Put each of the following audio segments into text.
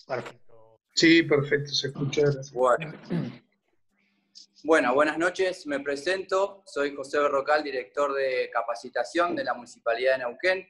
Perfecto. Sí, perfecto, se escucha. Bueno. Bueno, buenas noches, me presento, soy José Berrocal, director de capacitación de la Municipalidad de Neuquén.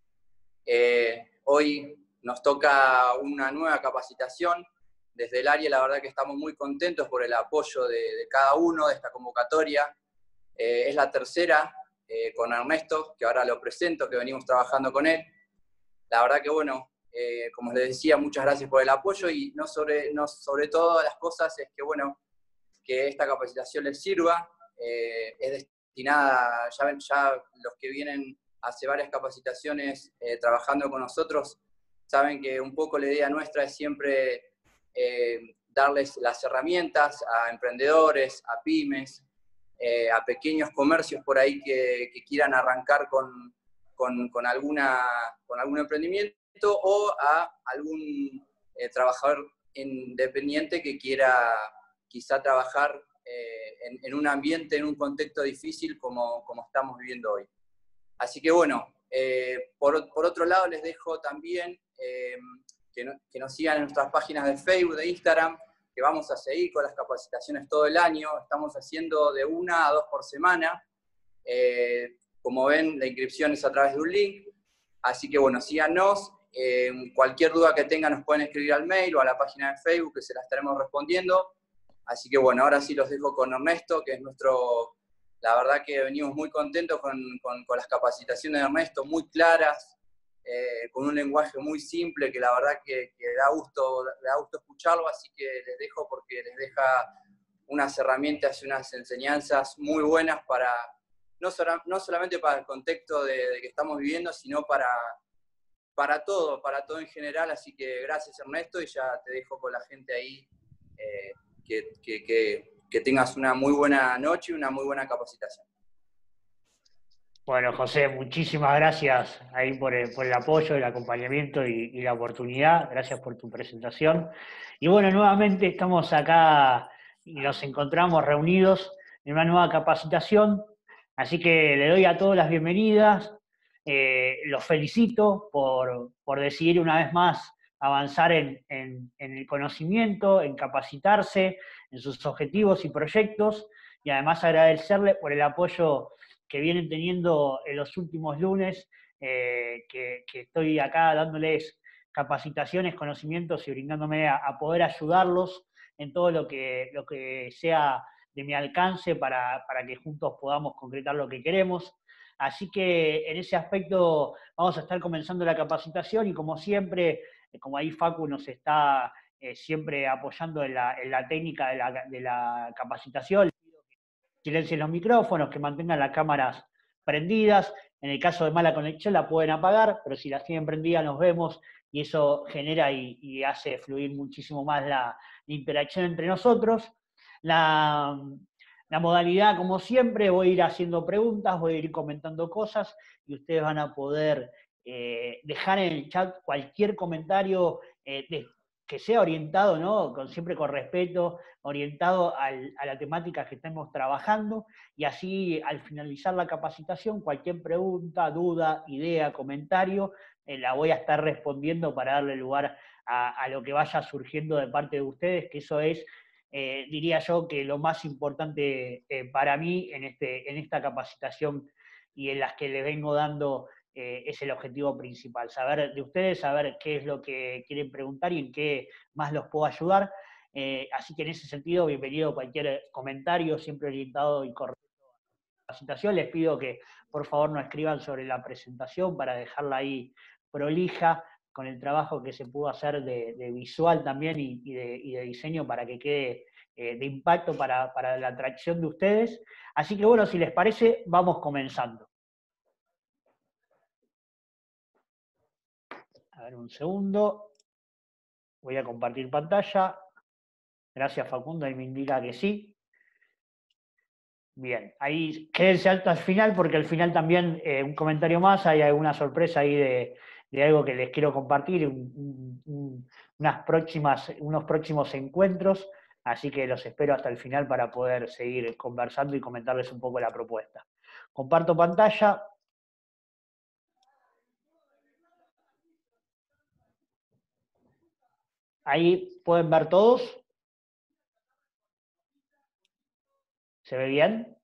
Hoy nos toca una nueva capacitación. Desde el área la verdad que estamos muy contentos por el apoyo de cada uno de esta convocatoria. Es la tercera con Ernesto, que ahora lo presento, que venimos trabajando con él. La verdad que bueno, como les decía, muchas gracias por el apoyo y no sobre todas las cosas es que bueno, que esta capacitación les sirva. Es destinada, ya los que vienen hace varias capacitaciones trabajando con nosotros, saben que un poco la idea nuestra es siempre darles las herramientas a emprendedores, a pymes, a pequeños comercios por ahí que quieran arrancar con algún emprendimiento o a algún trabajador independiente que quiera quizá trabajar en un ambiente, en un contexto difícil como estamos viviendo hoy. Así que bueno, por otro lado les dejo también que nos sigan en nuestras páginas de Facebook, de Instagram, que vamos a seguir con las capacitaciones todo el año. Estamos haciendo de 1 a 2 por semana. Como ven, la inscripción es a través de un link. Así que bueno, síganos. Cualquier duda que tengan nos pueden escribir al mail o a la página de Facebook, que se la estaremos respondiendo. Así que bueno, ahora sí los dejo con Ernesto, que es la verdad que venimos muy contentos con las capacitaciones de Ernesto, muy claras, con un lenguaje muy simple, que la verdad que da gusto escucharlo, así que les dejo porque les deja unas herramientas y unas enseñanzas muy buenas para, no solamente para el contexto de que estamos viviendo, sino para todo en general. Así que gracias Ernesto y ya te dejo con la gente ahí. Que tengas una muy buena noche y una muy buena capacitación. Bueno, José, muchísimas gracias ahí por el apoyo, el acompañamiento y la oportunidad. Gracias por tu presentación. Y bueno, nuevamente estamos acá y nos encontramos reunidos en una nueva capacitación. Así que le doy a todos las bienvenidas. Los felicito por decidir una vez más avanzar en el conocimiento, en capacitarse, en sus objetivos y proyectos. Y además agradecerle por el apoyo que vienen teniendo en los últimos lunes, que estoy acá dándoles capacitaciones, conocimientos y brindándome a poder ayudarlos en todo lo que sea de mi alcance para que juntos podamos concretar lo que queremos. Así que en ese aspecto vamos a estar comenzando la capacitación y como siempre, como ahí Facu nos está siempre apoyando en la técnica de la capacitación, silencien los micrófonos, que mantengan las cámaras prendidas. En el caso de mala conexión la pueden apagar, pero si las tienen prendidas nos vemos y eso genera y hace fluir muchísimo más la interacción entre nosotros. La modalidad, como siempre, voy a ir haciendo preguntas, voy a ir comentando cosas y ustedes van a poder dejar en el chat cualquier comentario que sea orientado, ¿no? Siempre con respeto, orientado a la temática que estemos trabajando, y así al finalizar la capacitación, cualquier pregunta, duda, idea, comentario, la voy a estar respondiendo para darle lugar a lo que vaya surgiendo de parte de ustedes, que eso es, diría yo, que lo más importante para mí en esta capacitación y en las que les vengo dando es el objetivo principal, saber de ustedes, saber qué es lo que quieren preguntar y en qué más los puedo ayudar. Así que en ese sentido, bienvenido cualquier comentario, siempre orientado y correcto a la presentación. Les pido que por favor no escriban sobre la presentación para dejarla ahí prolija, con el trabajo que se pudo hacer de visual también y de diseño para que quede de impacto para la atracción de ustedes. Así que bueno, si les parece, vamos comenzando. A ver, un segundo. Voy a compartir pantalla. Gracias, Facundo, ahí me indica que sí. Bien, ahí quédense hasta el final porque al final también un comentario más, hay alguna sorpresa ahí de algo que les quiero compartir, unos próximos encuentros, así que los espero hasta el final para poder seguir conversando y comentarles un poco la propuesta. Comparto pantalla. Ahí pueden ver todos. ¿Se ve bien?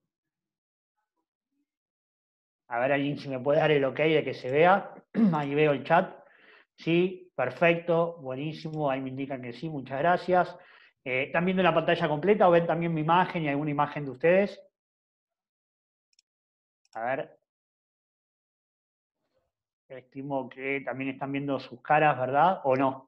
A ver, alguien si me puede dar el ok de que se vea. Ahí veo el chat. Sí, perfecto, buenísimo. Ahí me indican que sí, muchas gracias. ¿Están viendo la pantalla completa o ven también mi imagen y alguna imagen de ustedes? A ver. Estimo que también están viendo sus caras, ¿verdad? ¿O no?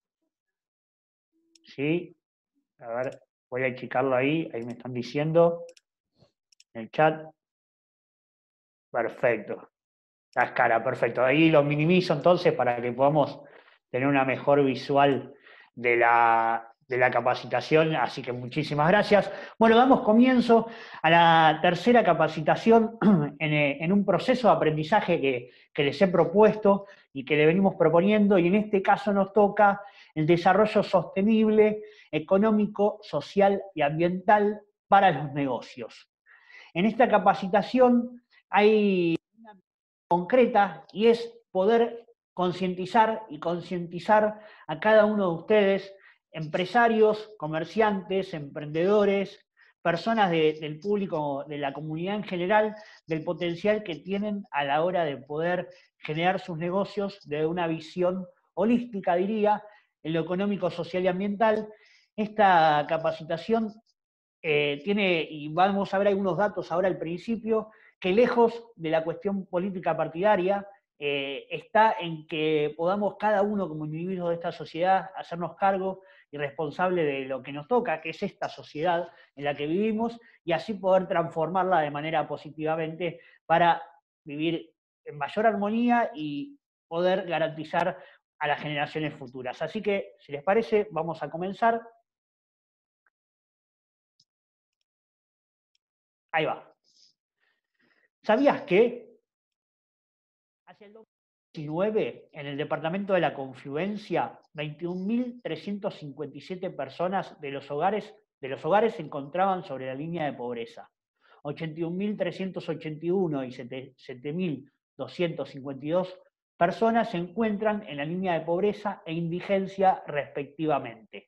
Sí. A ver, voy a achicarlo ahí. Ahí me están diciendo en el chat. Perfecto. Las caras, perfecto. Ahí lo minimizo entonces para que podamos tener una mejor visual de la capacitación, así que muchísimas gracias. Bueno, damos comienzo a la tercera capacitación en un proceso de aprendizaje que les he propuesto y que le venimos proponiendo, y en este caso nos toca el desarrollo sostenible, económico, social y ambiental para los negocios. En esta capacitación hay concreta y es poder concientizar a cada uno de ustedes, empresarios, comerciantes, emprendedores, personas del público, de la comunidad en general, del potencial que tienen a la hora de poder generar sus negocios de una visión holística, diría, en lo económico, social y ambiental. Esta capacitación tiene, y vamos a ver algunos datos ahora al principio, que lejos de la cuestión política partidaria, está en que podamos cada uno como individuos de esta sociedad hacernos cargo y responsable de lo que nos toca, que es esta sociedad en la que vivimos, y así poder transformarla de manera positivamente para vivir en mayor armonía y poder garantizar a las generaciones futuras. Así que, si les parece, vamos a comenzar. Ahí va. ¿Sabías que hacia el 2019, en el departamento de la Confluencia, 21.357 personas de los hogares se encontraban sobre la línea de pobreza? 81.381 y 7.252 personas se encuentran en la línea de pobreza e indigencia respectivamente.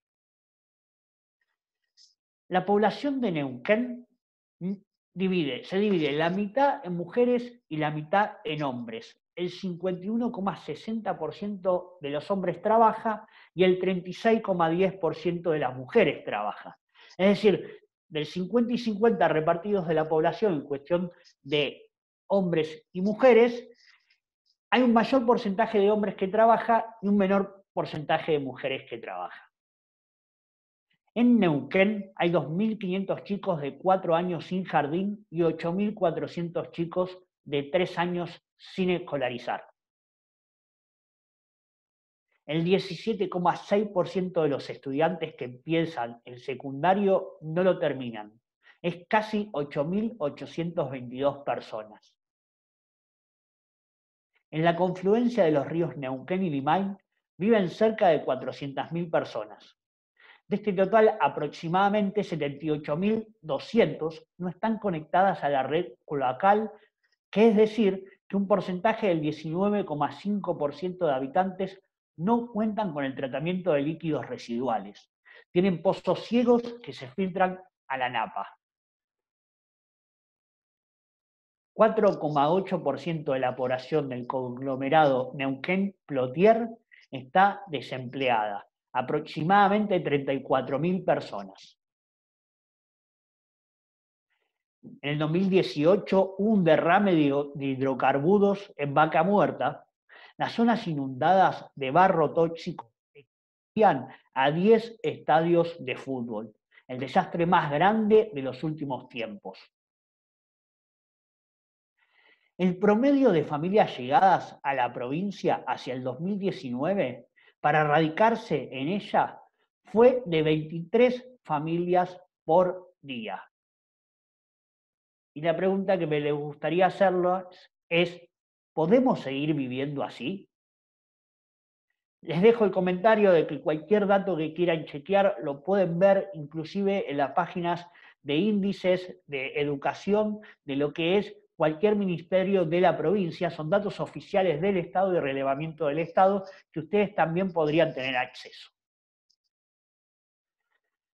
La población de Neuquén se divide la mitad en mujeres y la mitad en hombres. El 51,60% de los hombres trabaja y el 36,10% de las mujeres trabaja. Es decir, del 50 y 50 repartidos de la población en cuestión de hombres y mujeres, hay un mayor porcentaje de hombres que trabaja y un menor porcentaje de mujeres que trabajan. En Neuquén hay 2.500 chicos de 4 años sin jardín y 8.400 chicos de 3 años sin escolarizar. El 17,6% de los estudiantes que empiezan el secundario no lo terminan. Es casi 8.822 personas. En la confluencia de los ríos Neuquén y Limay viven cerca de 400.000 personas. De este total, aproximadamente 78.200 no están conectadas a la red cloacal, que es decir, que un porcentaje del 19,5% de habitantes no cuentan con el tratamiento de líquidos residuales. Tienen pozos ciegos que se filtran a la napa. 4,8% de la población del conglomerado Neuquén-Plotier está desempleada, aproximadamente 34.000 personas. En el 2018 hubo un derrame de hidrocarburos en Vaca Muerta. Las zonas inundadas de barro tóxico equivalían a 10 estadios de fútbol, el desastre más grande de los últimos tiempos. El promedio de familias llegadas a la provincia hacia el 2019 para radicarse en ella fue de 23 familias por día. Y la pregunta que me gustaría hacerles es, ¿podemos seguir viviendo así? Les dejo el comentario de que cualquier dato que quieran chequear lo pueden ver inclusive en las páginas de índices de educación de lo que es cualquier ministerio de la provincia. Son datos oficiales del Estado y relevamiento del Estado que ustedes también podrían tener acceso.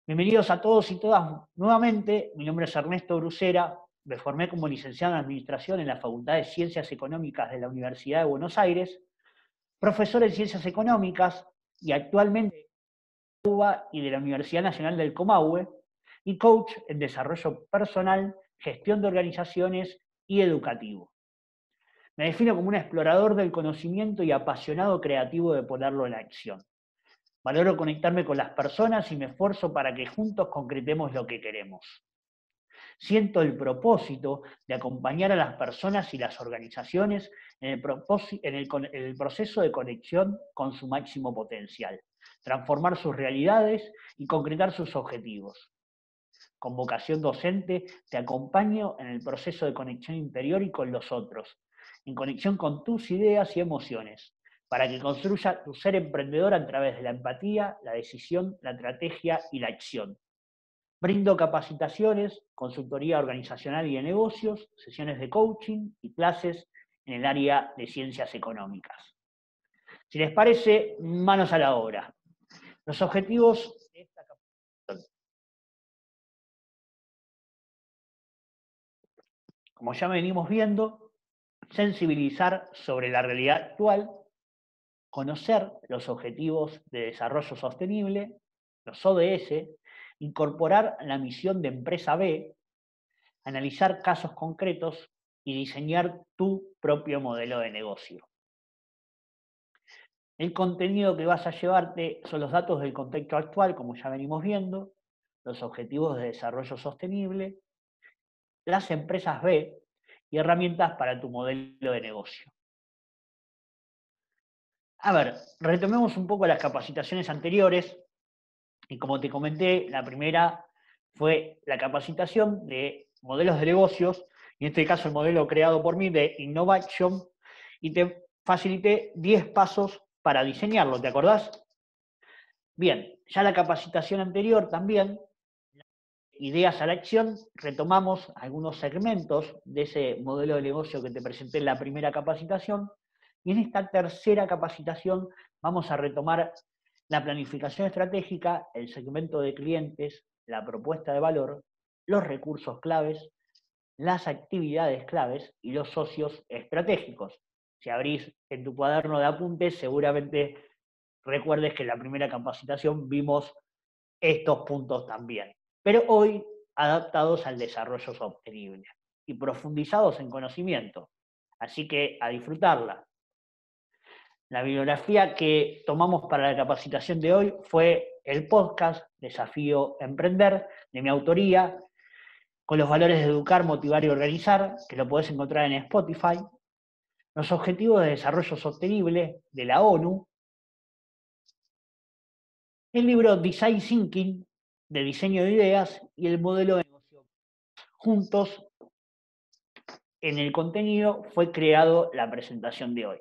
Bienvenidos a todos y todas nuevamente. Mi nombre es Ernesto Brucera. Me formé como licenciado en Administración en la Facultad de Ciencias Económicas de la Universidad de Buenos Aires, profesor en Ciencias Económicas y actualmente de la UBA y de la Universidad Nacional del Comahue, y coach en Desarrollo Personal, Gestión de Organizaciones y Educativo. Me defino como un explorador del conocimiento y apasionado creativo de ponerlo en acción. Valoro conectarme con las personas y me esfuerzo para que juntos concretemos lo que queremos. Siento el propósito de acompañar a las personas y las organizaciones en el proceso de conexión con su máximo potencial, transformar sus realidades y concretar sus objetivos. Con vocación docente, te acompaño en el proceso de conexión interior y con los otros, en conexión con tus ideas y emociones, para que construya tu ser emprendedor a través de la empatía, la decisión, la estrategia y la acción. Brindo capacitaciones, consultoría organizacional y de negocios, sesiones de coaching y clases en el área de ciencias económicas. Si les parece, manos a la obra. Los objetivos de esta capacitación. Como ya venimos viendo, sensibilizar sobre la realidad actual, conocer los objetivos de desarrollo sostenible, los ODS, incorporar la misión de Empresa B, analizar casos concretos y diseñar tu propio modelo de negocio. El contenido que vas a llevarte son los datos del contexto actual, como ya venimos viendo, los objetivos de desarrollo sostenible, las empresas B y herramientas para tu modelo de negocio. A ver, retomemos un poco las capacitaciones anteriores y como te comenté, la primera fue la capacitación de modelos de negocios, y en este caso el modelo creado por mí de Innovation, y te facilité 10 pasos para diseñarlo, ¿te acordás? Bien, ya la capacitación anterior también, ideas a la acción, retomamos algunos segmentos de ese modelo de negocio que te presenté en la primera capacitación, y en esta tercera capacitación vamos a retomar la planificación estratégica, el segmento de clientes, la propuesta de valor, los recursos claves, las actividades claves y los socios estratégicos. Si abrís en tu cuaderno de apuntes, seguramente recuerdes que en la primera capacitación vimos estos puntos también, pero hoy adaptados al desarrollo sostenible y profundizados en conocimiento. Así que a disfrutarla. La bibliografía que tomamos para la capacitación de hoy fue el podcast Desafío Emprender, de mi autoría, con los valores de educar, motivar y organizar, que lo podés encontrar en Spotify, los Objetivos de Desarrollo Sostenible de la ONU, el libro Design Thinking, de diseño de ideas, y el modelo de negocio. Juntos, en el contenido, fue creado la presentación de hoy.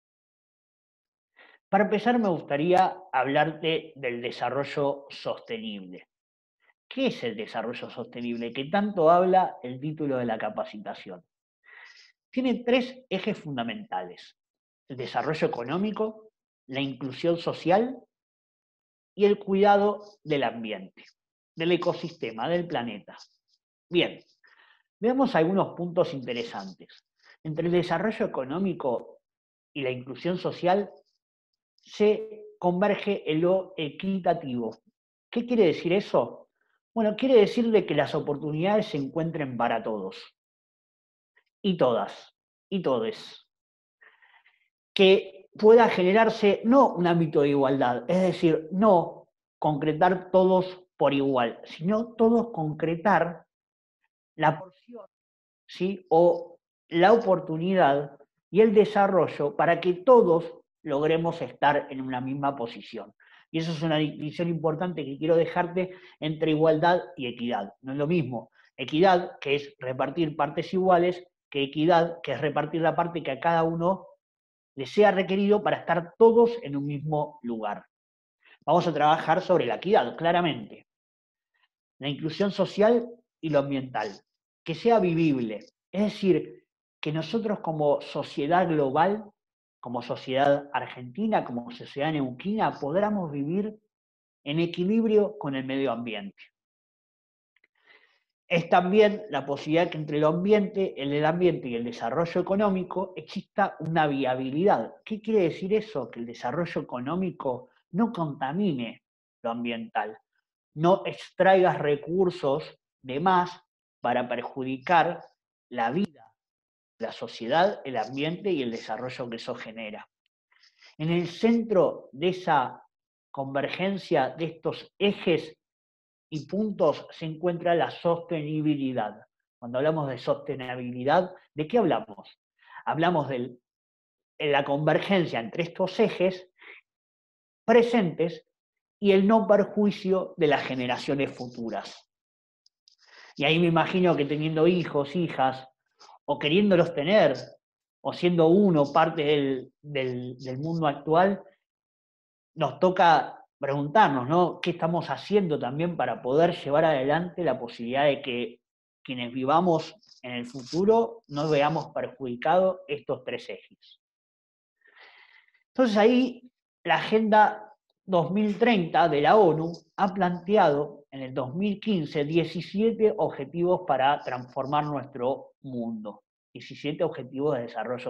Para empezar, me gustaría hablarte del desarrollo sostenible. ¿Qué es el desarrollo sostenible? Que tanto habla el título de la capacitación. Tiene 3 ejes fundamentales: el desarrollo económico, la inclusión social y el cuidado del ambiente, del ecosistema, del planeta. Bien, veamos algunos puntos interesantes. Entre el desarrollo económico y la inclusión social se converge en lo equitativo. ¿Qué quiere decir eso? Bueno, quiere decir de que las oportunidades se encuentren para todos y todas y todes. Que pueda generarse no un ámbito de igualdad, es decir, no concretar todos por igual, sino todos concretar la porción, ¿sí?, o la oportunidad y el desarrollo para que todos logremos estar en una misma posición. Y eso es una distinción importante que quiero dejarte entre igualdad y equidad. No es lo mismo equidad, que es repartir partes iguales, que equidad, que es repartir la parte que a cada uno le sea requerido para estar todos en un mismo lugar. Vamos a trabajar sobre la equidad, claramente. La inclusión social y lo ambiental, que sea vivible. Es decir, que nosotros como sociedad global, como sociedad argentina, como sociedad neuquina, podamos vivir en equilibrio con el medio ambiente. Es también la posibilidad que entre el ambiente y el desarrollo económico exista una viabilidad. ¿Qué quiere decir eso? Que el desarrollo económico no contamine lo ambiental, no extraigas recursos de más para perjudicar la vida, la sociedad, el ambiente y el desarrollo que eso genera. En el centro de esa convergencia de estos ejes y puntos se encuentra la sostenibilidad. Cuando hablamos de sostenibilidad, ¿de qué hablamos? Hablamos de la convergencia entre estos ejes presentes y el no perjuicio de las generaciones futuras. Y ahí me imagino que teniendo hijos, hijas, o queriéndolos tener, o siendo uno parte del mundo actual, nos toca preguntarnos, ¿no? ¿Qué estamos haciendo también para poder llevar adelante la posibilidad de que quienes vivamos en el futuro no veamos perjudicados estos tres ejes? Entonces ahí la Agenda 2030 de la ONU ha planteado en el 2015 17 objetivos para transformar nuestro mundo, 17 objetivos de desarrollo.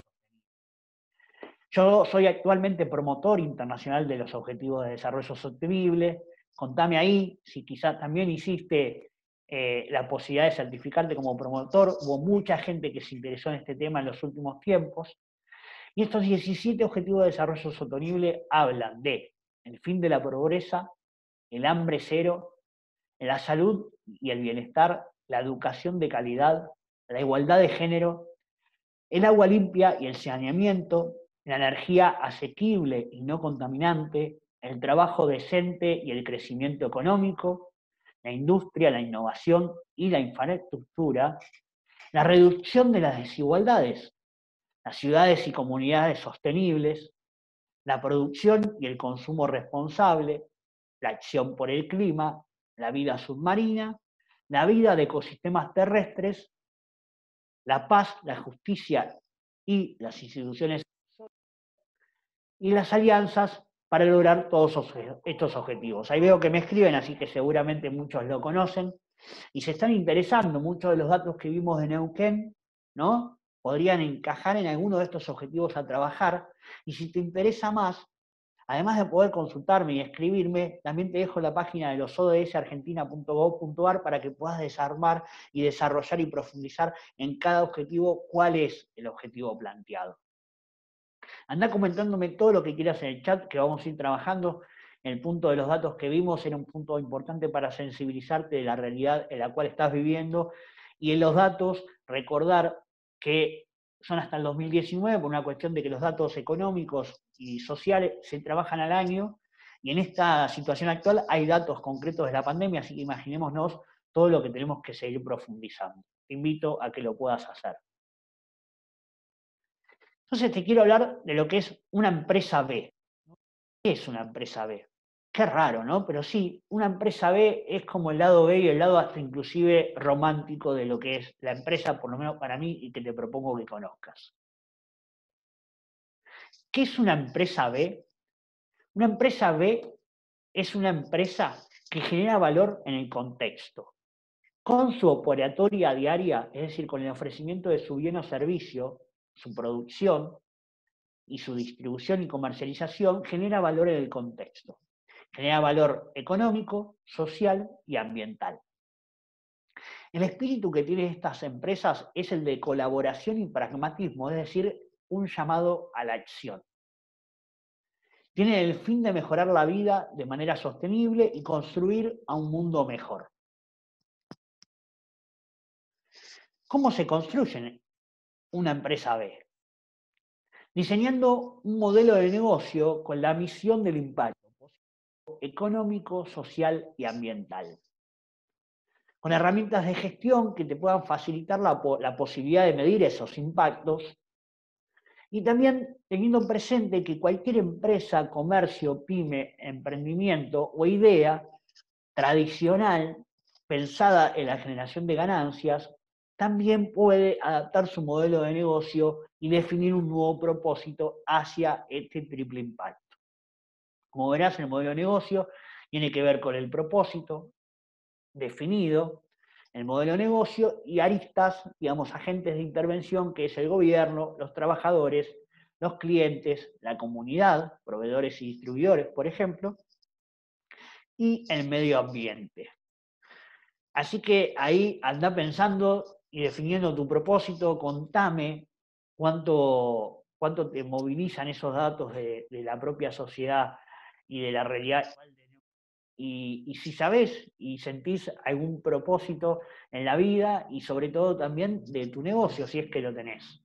Yo soy actualmente promotor internacional de los Objetivos de Desarrollo Sostenible. Contame ahí si quizás también hiciste la posibilidad de certificarte como promotor. Hubo mucha gente que se interesó en este tema en los últimos tiempos. Y estos 17 Objetivos de Desarrollo Sostenible hablan de el fin de la pobreza, el hambre cero, la salud y el bienestar, la educación de calidad, la igualdad de género, el agua limpia y el saneamiento, la energía asequible y no contaminante, el trabajo decente y el crecimiento económico, la industria, la innovación y la infraestructura, la reducción de las desigualdades, las ciudades y comunidades sostenibles, la producción y el consumo responsable, la acción por el clima, la vida submarina, la vida de ecosistemas terrestres, la paz, la justicia y las instituciones y las alianzas para lograr todos estos objetivos. Ahí veo que me escriben, así que seguramente muchos lo conocen y se están interesando. Muchos de los datos que vimos de Neuquén, ¿no? Podrían encajar en alguno de estos objetivos a trabajar. Y si te interesa más, además de poder consultarme y escribirme, también te dejo la página de los odsargentina.gov.ar para que puedas desarmar y desarrollar y profundizar en cada objetivo cuál es el objetivo planteado. Andá comentándome todo lo que quieras en el chat, que vamos a ir trabajando. El punto de los datos que vimos era un punto importante para sensibilizarte de la realidad en la cual estás viviendo. Y en los datos, recordar que son hasta el 2019, por una cuestión de que los datos económicos y sociales se trabajan al año, y en esta situación actual hay datos concretos de la pandemia, así que imaginémonos todo lo que tenemos que seguir profundizando. Te invito a que lo puedas hacer. Entonces te quiero hablar de lo que es una empresa B. ¿Qué es una empresa B? Qué raro, ¿no? Pero sí, una empresa B es como el lado B y el lado hasta inclusive romántico de lo que es la empresa, por lo menos para mí, y que te propongo que conozcas. ¿Qué es una empresa B? Una empresa B es una empresa que genera valor en el contexto. Con su operatoria diaria, es decir, con el ofrecimiento de su bien o servicio, su producción y su distribución y comercialización, genera valor en el contexto. Genera valor económico, social y ambiental. El espíritu que tienen estas empresas es el de colaboración y pragmatismo, es decir, un llamado a la acción. Tienen el fin de mejorar la vida de manera sostenible y construir a un mundo mejor. ¿Cómo se construye una empresa B? Diseñando un modelo de negocio con la misión del impacto económico, social y ambiental. Con herramientas de gestión que te puedan facilitar la posibilidad de medir esos impactos. Y también teniendo presente que cualquier empresa, comercio, pyme, emprendimiento o idea tradicional, pensada en la generación de ganancias, también puede adaptar su modelo de negocio y definir un nuevo propósito hacia este triple impacto. Como verás, el modelo de negocio Tiene que ver con el propósito definido, el modelo de negocio y aristas, digamos, agentes de intervención, que es el gobierno, los trabajadores, los clientes, la comunidad, proveedores y distribuidores, por ejemplo, y el medio ambiente. Así que ahí anda pensando y definiendo tu propósito, contame cuánto te movilizan esos datos de la propia sociedad y de la realidad. Y si sabés y sentís algún propósito en la vida y sobre todo también de tu negocio, si es que lo tenés.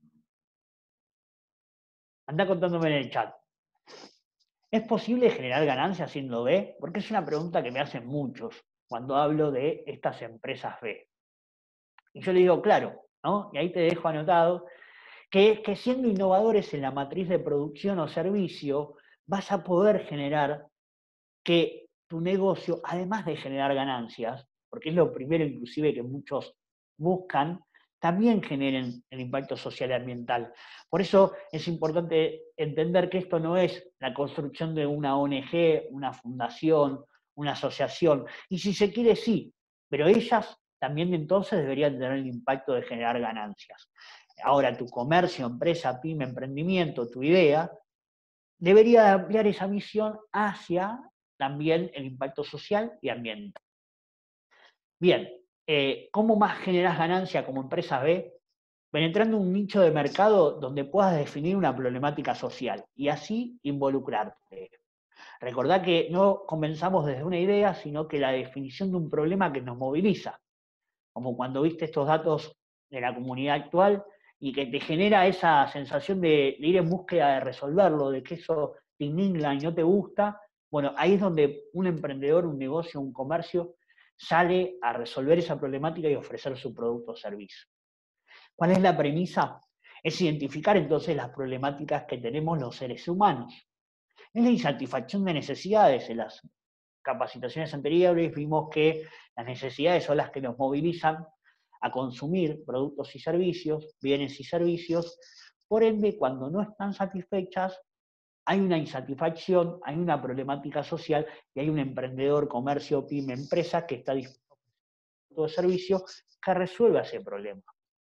Anda contándome en el chat. ¿Es posible generar ganancias siendo B? Porque es una pregunta que me hacen muchos cuando hablo de estas empresas B. Y yo le digo, claro, ¿no? Y ahí te dejo anotado, que es que siendo innovadores en la matriz de producción o servicio, vas a poder generar que tu negocio, además de generar ganancias, porque es lo primero inclusive que muchos buscan, también generen el impacto social y ambiental. Por eso es importante entender que esto no es la construcción de una ONG, una fundación, una asociación, y si se quiere sí, pero ellas también entonces deberían tener el impacto de generar ganancias. Ahora, tu comercio, empresa, pyme, emprendimiento, tu idea, debería ampliar esa misión hacia también el impacto social y ambiental. Bien, ¿cómo más generas ganancia como empresa B? Penetrando un nicho de mercado donde puedas definir una problemática social y así involucrarte. Recordá que no comenzamos desde una idea, sino que la definición de un problema que nos moviliza, como cuando viste estos datos de la comunidad actual y que te genera esa sensación de ir en búsqueda de resolverlo, de que eso te indigna y no te gusta. Bueno, ahí es donde un emprendedor, un negocio, un comercio sale a resolver esa problemática y ofrecer su producto o servicio. ¿Cuál es la premisa? Es identificar entonces las problemáticas que tenemos los seres humanos. Es la insatisfacción de necesidades. En las capacitaciones anteriores vimos que las necesidades son las que nos movilizan a consumir productos y servicios, bienes y servicios. Por ende, cuando no están satisfechas, hay una insatisfacción, hay una problemática social y hay un emprendedor, comercio, pyme, empresa que está dispuesto a todo servicio que resuelva ese problema.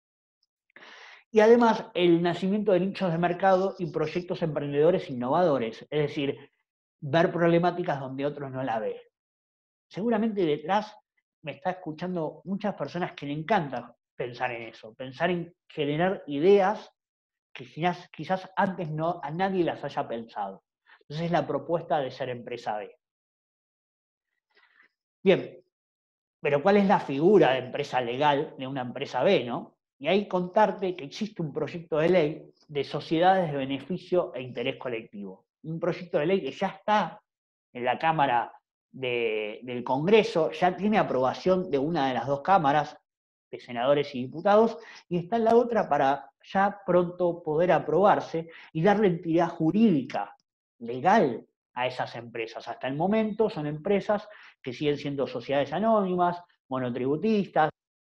Y además, el nacimiento de nichos de mercado y proyectos emprendedores innovadores, es decir, ver problemáticas donde otros no la ven. Seguramente detrás me está escuchando muchas personas que le encanta pensar en eso, pensar en generar ideas que quizás antes no, a nadie las haya pensado. Entonces es la propuesta de ser empresa B. Bien, pero ¿cuál es la figura de empresa legal de una empresa B, no? Y ahí contarte que existe un proyecto de ley de sociedades de beneficio e interés colectivo. Un proyecto de ley que ya está en la Cámara del Congreso, ya tiene aprobación de una de las dos cámaras, de senadores y diputados, y está en la otra para ya pronto poder aprobarse y darle entidad jurídica, legal, a esas empresas. Hasta el momento son empresas que siguen siendo sociedades anónimas, monotributistas,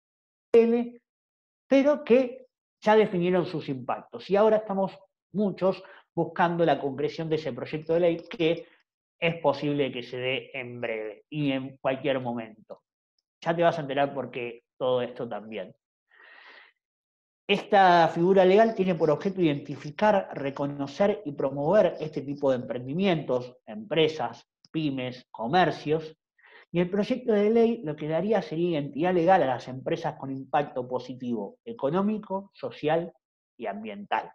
pero que ya definieron sus impactos. Y ahora estamos muchos buscando la concreción de ese proyecto de ley que es posible que se dé en breve y en cualquier momento. Ya te vas a enterar por qué todo esto también. Esta figura legal tiene por objeto identificar, reconocer y promover este tipo de emprendimientos, empresas, pymes, comercios, y el proyecto de ley lo que daría sería identidad legal a las empresas con impacto positivo, económico, social y ambiental.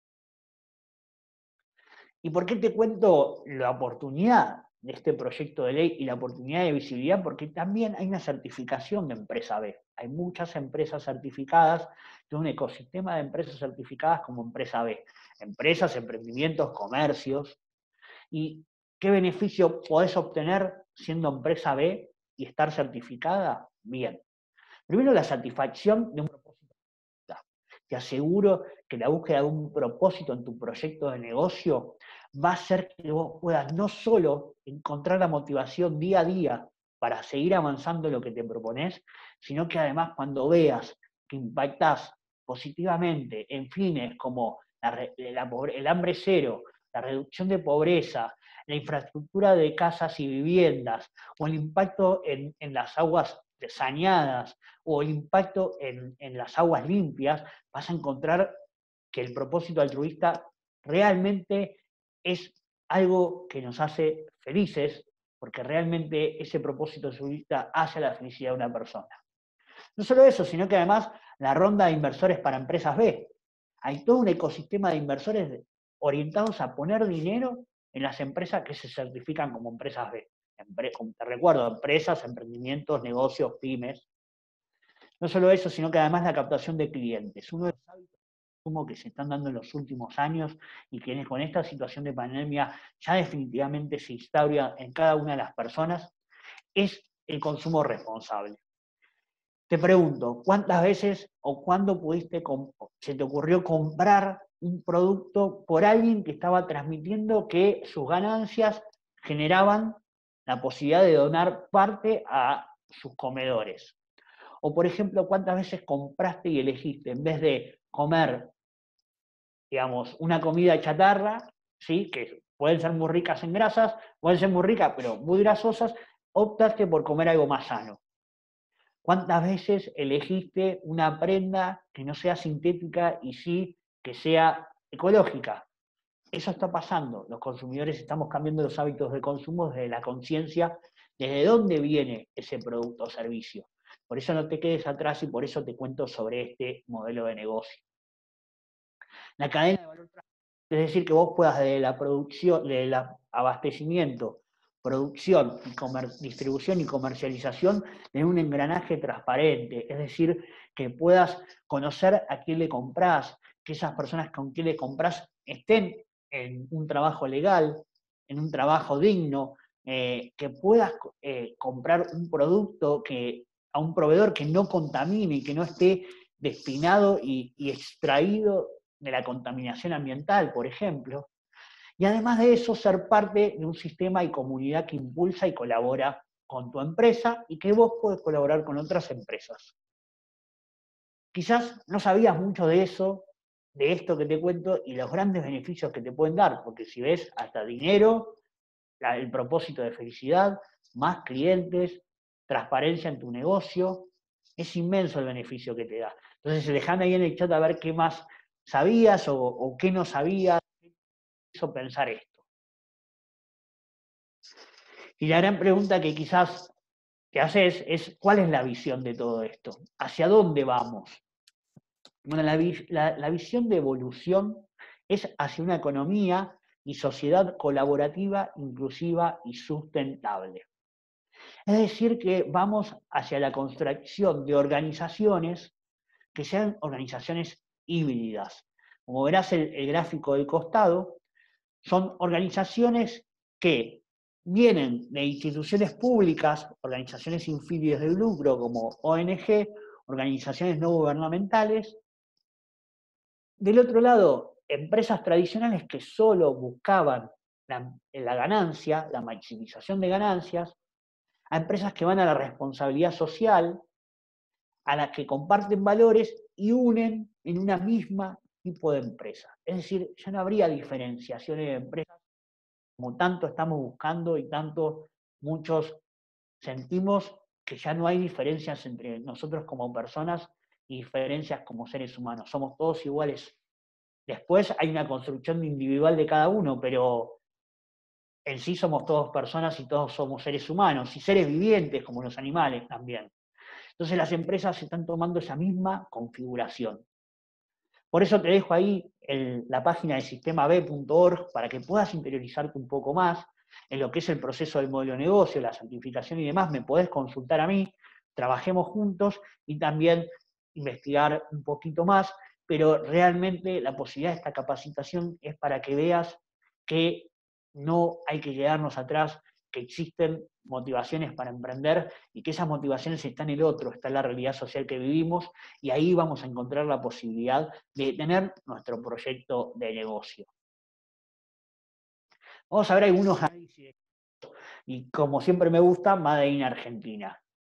¿Y por qué te cuento la oportunidad de este proyecto de ley y la oportunidad de visibilidad? Porque también hay una certificación de empresa B. Hay muchas empresas certificadas, de un ecosistema de empresas certificadas como empresa B. Empresas, emprendimientos, comercios. ¿Y qué beneficio podés obtener siendo empresa B y estar certificada? Bien. Primero, la satisfacción de un propósito. Te aseguro que la búsqueda de un propósito en tu proyecto de negocio va a hacer que vos puedas no solo encontrar la motivación día a día para seguir avanzando en lo que te propones, sino que además cuando veas que impactás positivamente en fines como el hambre cero, la reducción de pobreza, la infraestructura de casas y viviendas, o el impacto en las aguas saneadas, o el impacto en las aguas limpias, vas a encontrar que el propósito altruista realmente es algo que nos hace felices, porque realmente ese propósito altruista hace la felicidad de una persona. No solo eso, sino que además la ronda de inversores para empresas B. Hay todo un ecosistema de inversores orientados a poner dinero en las empresas que se certifican como empresas B. Como te recuerdo, empresas, emprendimientos, negocios, pymes. No solo eso, sino que además la captación de clientes. Uno de los hábitos de consumo que se están dando en los últimos años y que con esta situación de pandemia ya definitivamente se instaura en cada una de las personas es el consumo responsable. Te pregunto, ¿cuántas veces o cuándo se te ocurrió comprar un producto por alguien que estaba transmitiendo que sus ganancias generaban la posibilidad de donar parte a sus comedores? O, por ejemplo, ¿cuántas veces compraste y elegiste, en vez de comer, digamos, una comida chatarra, ¿sí?, que pueden ser muy ricas en grasas, pueden ser muy ricas, pero muy grasosas, optaste por comer algo más sano? ¿Cuántas veces elegiste una prenda que no sea sintética y sí que sea ecológica? Eso está pasando. Los consumidores estamos cambiando los hábitos de consumo desde la conciencia, desde dónde viene ese producto o servicio. Por eso no te quedes atrás y por eso te cuento sobre este modelo de negocio. La cadena de valor, es decir, que vos puedas de la producción, del abastecimiento, producción, distribución y comercialización de un engranaje transparente, es decir, que puedas conocer a quién le comprás, que esas personas con quien le comprás estén en un trabajo legal, en un trabajo digno, que puedas comprar un producto a un proveedor que no contamine, que no esté destinado y extraído de la contaminación ambiental, por ejemplo. Y además de eso, ser parte de un sistema y comunidad que impulsa y colabora con tu empresa y que vos podés colaborar con otras empresas. Quizás no sabías mucho de eso, de esto que te cuento y los grandes beneficios que te pueden dar, porque si ves hasta dinero, el propósito de felicidad, más clientes, transparencia en tu negocio, es inmenso el beneficio que te da. Entonces, dejame ahí en el chat a ver qué más sabías o qué no sabías, qué te hizo pensar esto. Y la gran pregunta que quizás te haces es, ¿cuál es la visión de todo esto? ¿Hacia dónde vamos? Bueno, la visión de evolución es hacia una economía y sociedad colaborativa, inclusiva y sustentable. Es decir, que vamos hacia la construcción de organizaciones que sean organizaciones híbridas. Como verás el gráfico del costado, son organizaciones que vienen de instituciones públicas, organizaciones sin fines de lucro como ONG, organizaciones no gubernamentales. Del otro lado, empresas tradicionales que solo buscaban la ganancia, la maximización de ganancias, a empresas que van a la responsabilidad social, a las que comparten valores y unen en una misma tipo de empresa. Es decir, ya no habría diferenciaciones de empresas como tanto estamos buscando y tanto muchos sentimos que ya no hay diferencias entre nosotros como personas y diferencias como seres humanos. Somos todos iguales. Después hay una construcción individual de cada uno, pero en sí somos todos personas y todos somos seres humanos y seres vivientes como los animales también. Entonces las empresas están tomando esa misma configuración. Por eso te dejo ahí la página de sistemab.org para que puedas interiorizarte un poco más en lo que es el proceso del modelo de negocio, la certificación y demás. Me podés consultar a mí, trabajemos juntos y también investigar un poquito más, pero realmente la posibilidad de esta capacitación es para que veas que no hay que quedarnos atrás, que existen motivaciones para emprender y que esas motivaciones están en el otro, está en la realidad social que vivimos y ahí vamos a encontrar la posibilidad de tener nuestro proyecto de negocio. Vamos a ver algunos análisis y como siempre me gusta, Made in Argentina.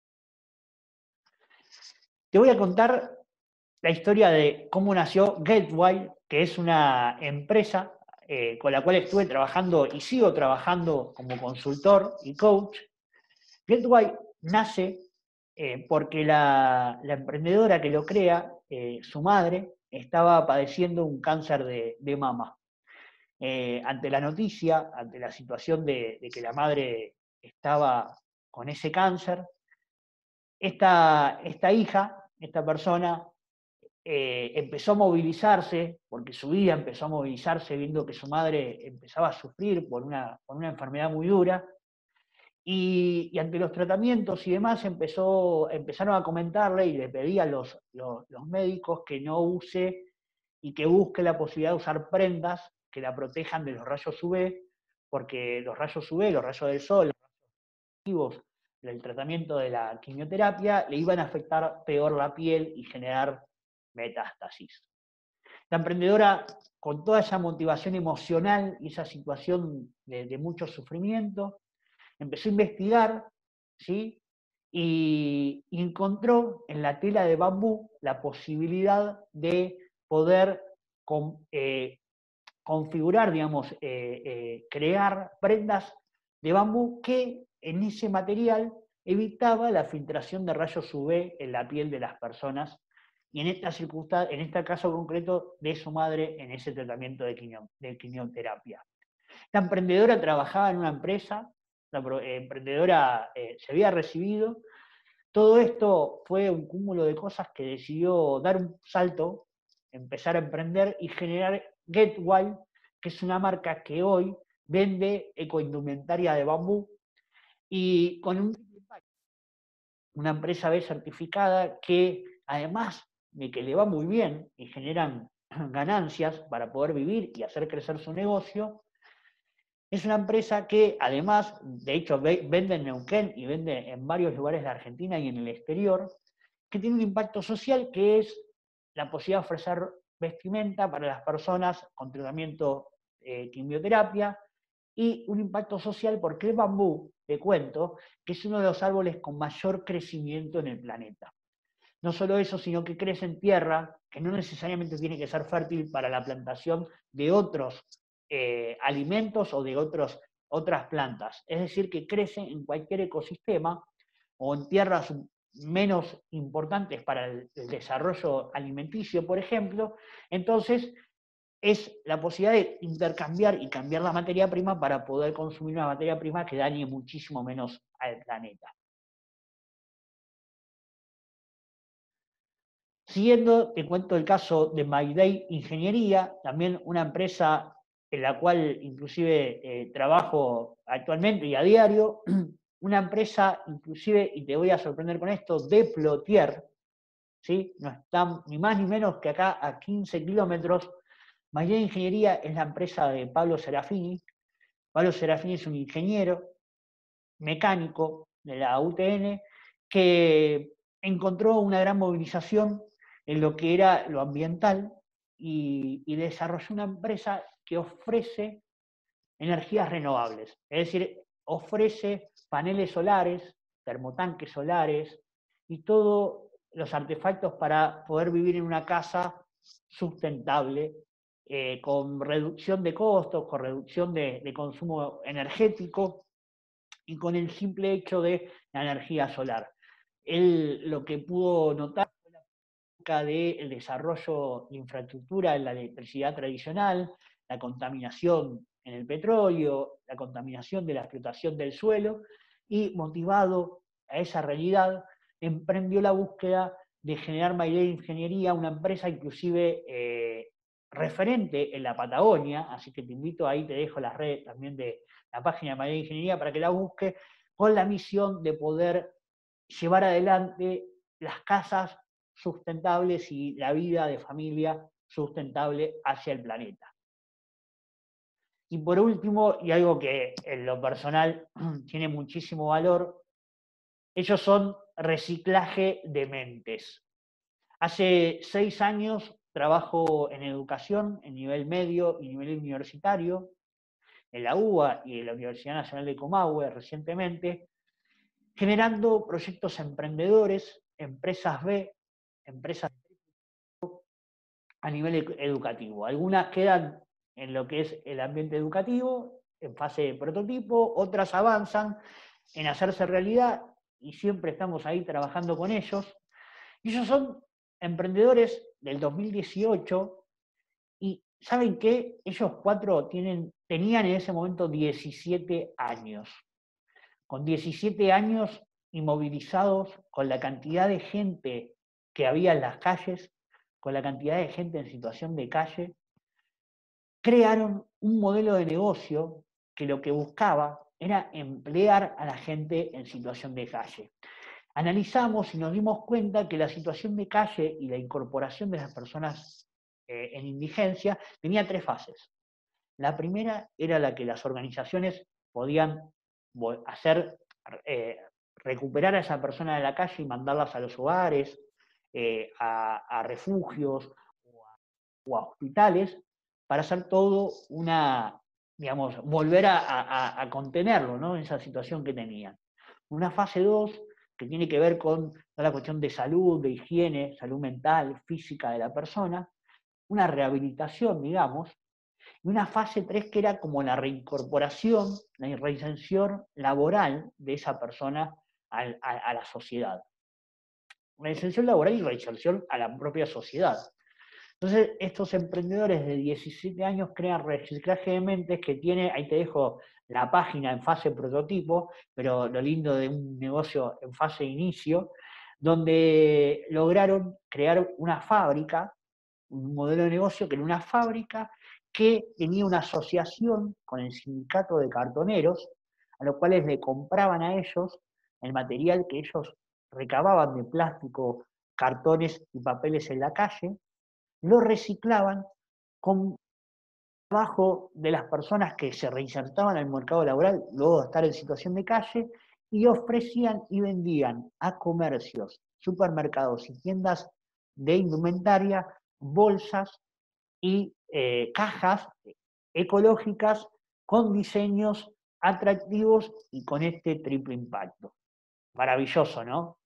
Te voy a contar la historia de cómo nació Gateway, que es una empresa con la cual estuve trabajando y sigo trabajando como consultor y coach. GetWhy nace porque la emprendedora que lo crea, su madre, estaba padeciendo un cáncer de mama. Ante la noticia, ante la situación de que la madre estaba con ese cáncer, esta hija, esta persona, empezó a movilizarse, porque su vida empezó a movilizarse viendo que su madre empezaba a sufrir por una enfermedad muy dura, y ante los tratamientos y demás empezaron a comentarle y le pedían los médicos que no use y que busque la posibilidad de usar prendas que la protejan de los rayos UV, porque los rayos UV, los rayos del sol, del tratamiento de la quimioterapia, le iban a afectar peor la piel y generar metástasis. La emprendedora, con toda esa motivación emocional y esa situación de mucho sufrimiento, empezó a investigar, ¿sí? Y encontró en la tela de bambú la posibilidad de poder configurar, digamos, crear prendas de bambú que en ese material evitaba la filtración de rayos UV en la piel de las personas, y en esta circunstancia, en este caso concreto de su madre en ese tratamiento de quimioterapia. La emprendedora trabajaba en una empresa, la emprendedora se había recibido. Todo esto fue un cúmulo de cosas que decidió dar un salto, empezar a emprender y generar GetWhy, que es una marca que hoy vende ecoindumentaria de bambú y con una empresa B certificada que, además de que le va muy bien y generan ganancias para poder vivir y hacer crecer su negocio, es una empresa que además, de hecho, vende en Neuquén y vende en varios lugares de Argentina y en el exterior, que tiene un impacto social que es la posibilidad de ofrecer vestimenta para las personas con tratamiento quimioterapia, y un impacto social porque el bambú, te cuento, que es uno de los árboles con mayor crecimiento en el planeta. No solo eso, sino que crece en tierra, que no necesariamente tiene que ser fértil para la plantación de otros alimentos o de otras plantas. Es decir, que crece en cualquier ecosistema o en tierras menos importantes para el desarrollo alimenticio, por ejemplo. Entonces, es la posibilidad de intercambiar y cambiar la materia prima para poder consumir una materia prima que dañe muchísimo menos al planeta. Siguiendo, te cuento el caso de MyDay Ingeniería, también una empresa en la cual inclusive trabajo actualmente y a diario, una empresa inclusive, y te voy a sorprender con esto, de Plotier, ¿sí? No está ni más ni menos que acá a 15 kilómetros. MyDay Ingeniería es la empresa de Pablo Serafini. Pablo Serafini es un ingeniero mecánico de la UTN que encontró una gran movilización en lo que era lo ambiental y desarrolló una empresa que ofrece energías renovables, es decir, ofrece paneles solares, termotanques solares y todos los artefactos para poder vivir en una casa sustentable, con reducción de costos, con reducción de consumo energético y con el simple hecho de la energía solar. Él lo que pudo notar del desarrollo de infraestructura en la electricidad tradicional, la contaminación en el petróleo, la contaminación de la explotación del suelo, y motivado a esa realidad, emprendió la búsqueda de generar MyDay Ingeniería, una empresa inclusive referente en la Patagonia, así que te invito, ahí te dejo las redes también de la página de MyDay Ingeniería para que la busques, con la misión de poder llevar adelante las casas sustentables y la vida de familia sustentable hacia el planeta. Y por último, y algo que en lo personal tiene muchísimo valor, ellos son reciclaje de mentes. Hace 6 años trabajo en educación, en nivel medio y nivel universitario, en la UBA y en la Universidad Nacional de Comahue recientemente, generando proyectos emprendedores, empresas B, empresas a nivel educativo. Algunas quedan en lo que es el ambiente educativo, en fase de prototipo, otras avanzan en hacerse realidad y siempre estamos ahí trabajando con ellos. Y ellos son emprendedores del 2018 y ¿saben qué? Ellos 4 tenían en ese momento 17 años. Con 17 años inmovilizados, con la cantidad de gente que había en las calles, con la cantidad de gente en situación de calle, crearon un modelo de negocio que lo que buscaba era emplear a la gente en situación de calle. Analizamos y nos dimos cuenta que la situación de calle y la incorporación de las personas en indigencia tenía 3 fases. La primera era la que las organizaciones podían hacer, recuperar a esa persona de la calle y mandarlas a los hogares, a refugios o a hospitales, para hacer todo digamos, volver a contenerlo, ¿no? En esa situación que tenían. Una fase 2 que tiene que ver con toda la cuestión de salud, de higiene, salud mental, física de la persona, una rehabilitación, digamos, y una fase 3 que era como la reincorporación, la reinserción laboral de esa persona a la sociedad. Reinserción laboral y reinserción a la propia sociedad. Entonces, estos emprendedores de 17 años crean Reciclaje de Mentes, que tiene, ahí te dejo la página en fase prototipo, pero lo lindo de un negocio en fase de inicio, donde lograron crear una fábrica, un modelo de negocio que era una fábrica que tenía una asociación con el sindicato de cartoneros, a los cuales le compraban a ellos el material que ellos recababan de plástico, cartones y papeles en la calle, lo reciclaban con trabajo de las personas que se reinsertaban al mercado laboral luego de estar en situación de calle y ofrecían y vendían a comercios, supermercados y tiendas de indumentaria bolsas y cajas ecológicas con diseños atractivos y con este triple impacto. Maravilloso, ¿no?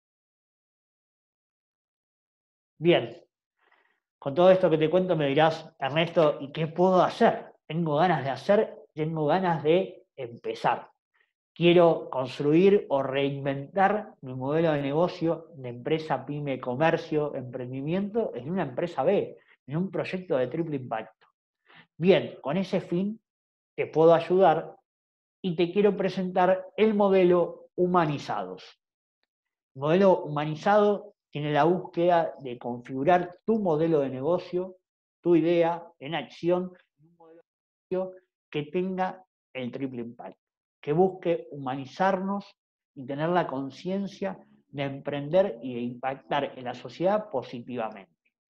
Bien, con todo esto que te cuento me dirás, Ernesto, ¿y qué puedo hacer? Tengo ganas de hacer, tengo ganas de empezar. Quiero construir o reinventar mi modelo de negocio de empresa, pyme, comercio, emprendimiento en una empresa B, en un proyecto de triple impacto. Bien, con ese fin te puedo ayudar y te quiero presentar el modelo humanizados. El modelo humanizado tiene la búsqueda de configurar tu modelo de negocio, tu idea en acción, un modelo de negocio que tenga el triple impacto, que busque humanizarnos y tener la conciencia de emprender y de impactar en la sociedad positivamente.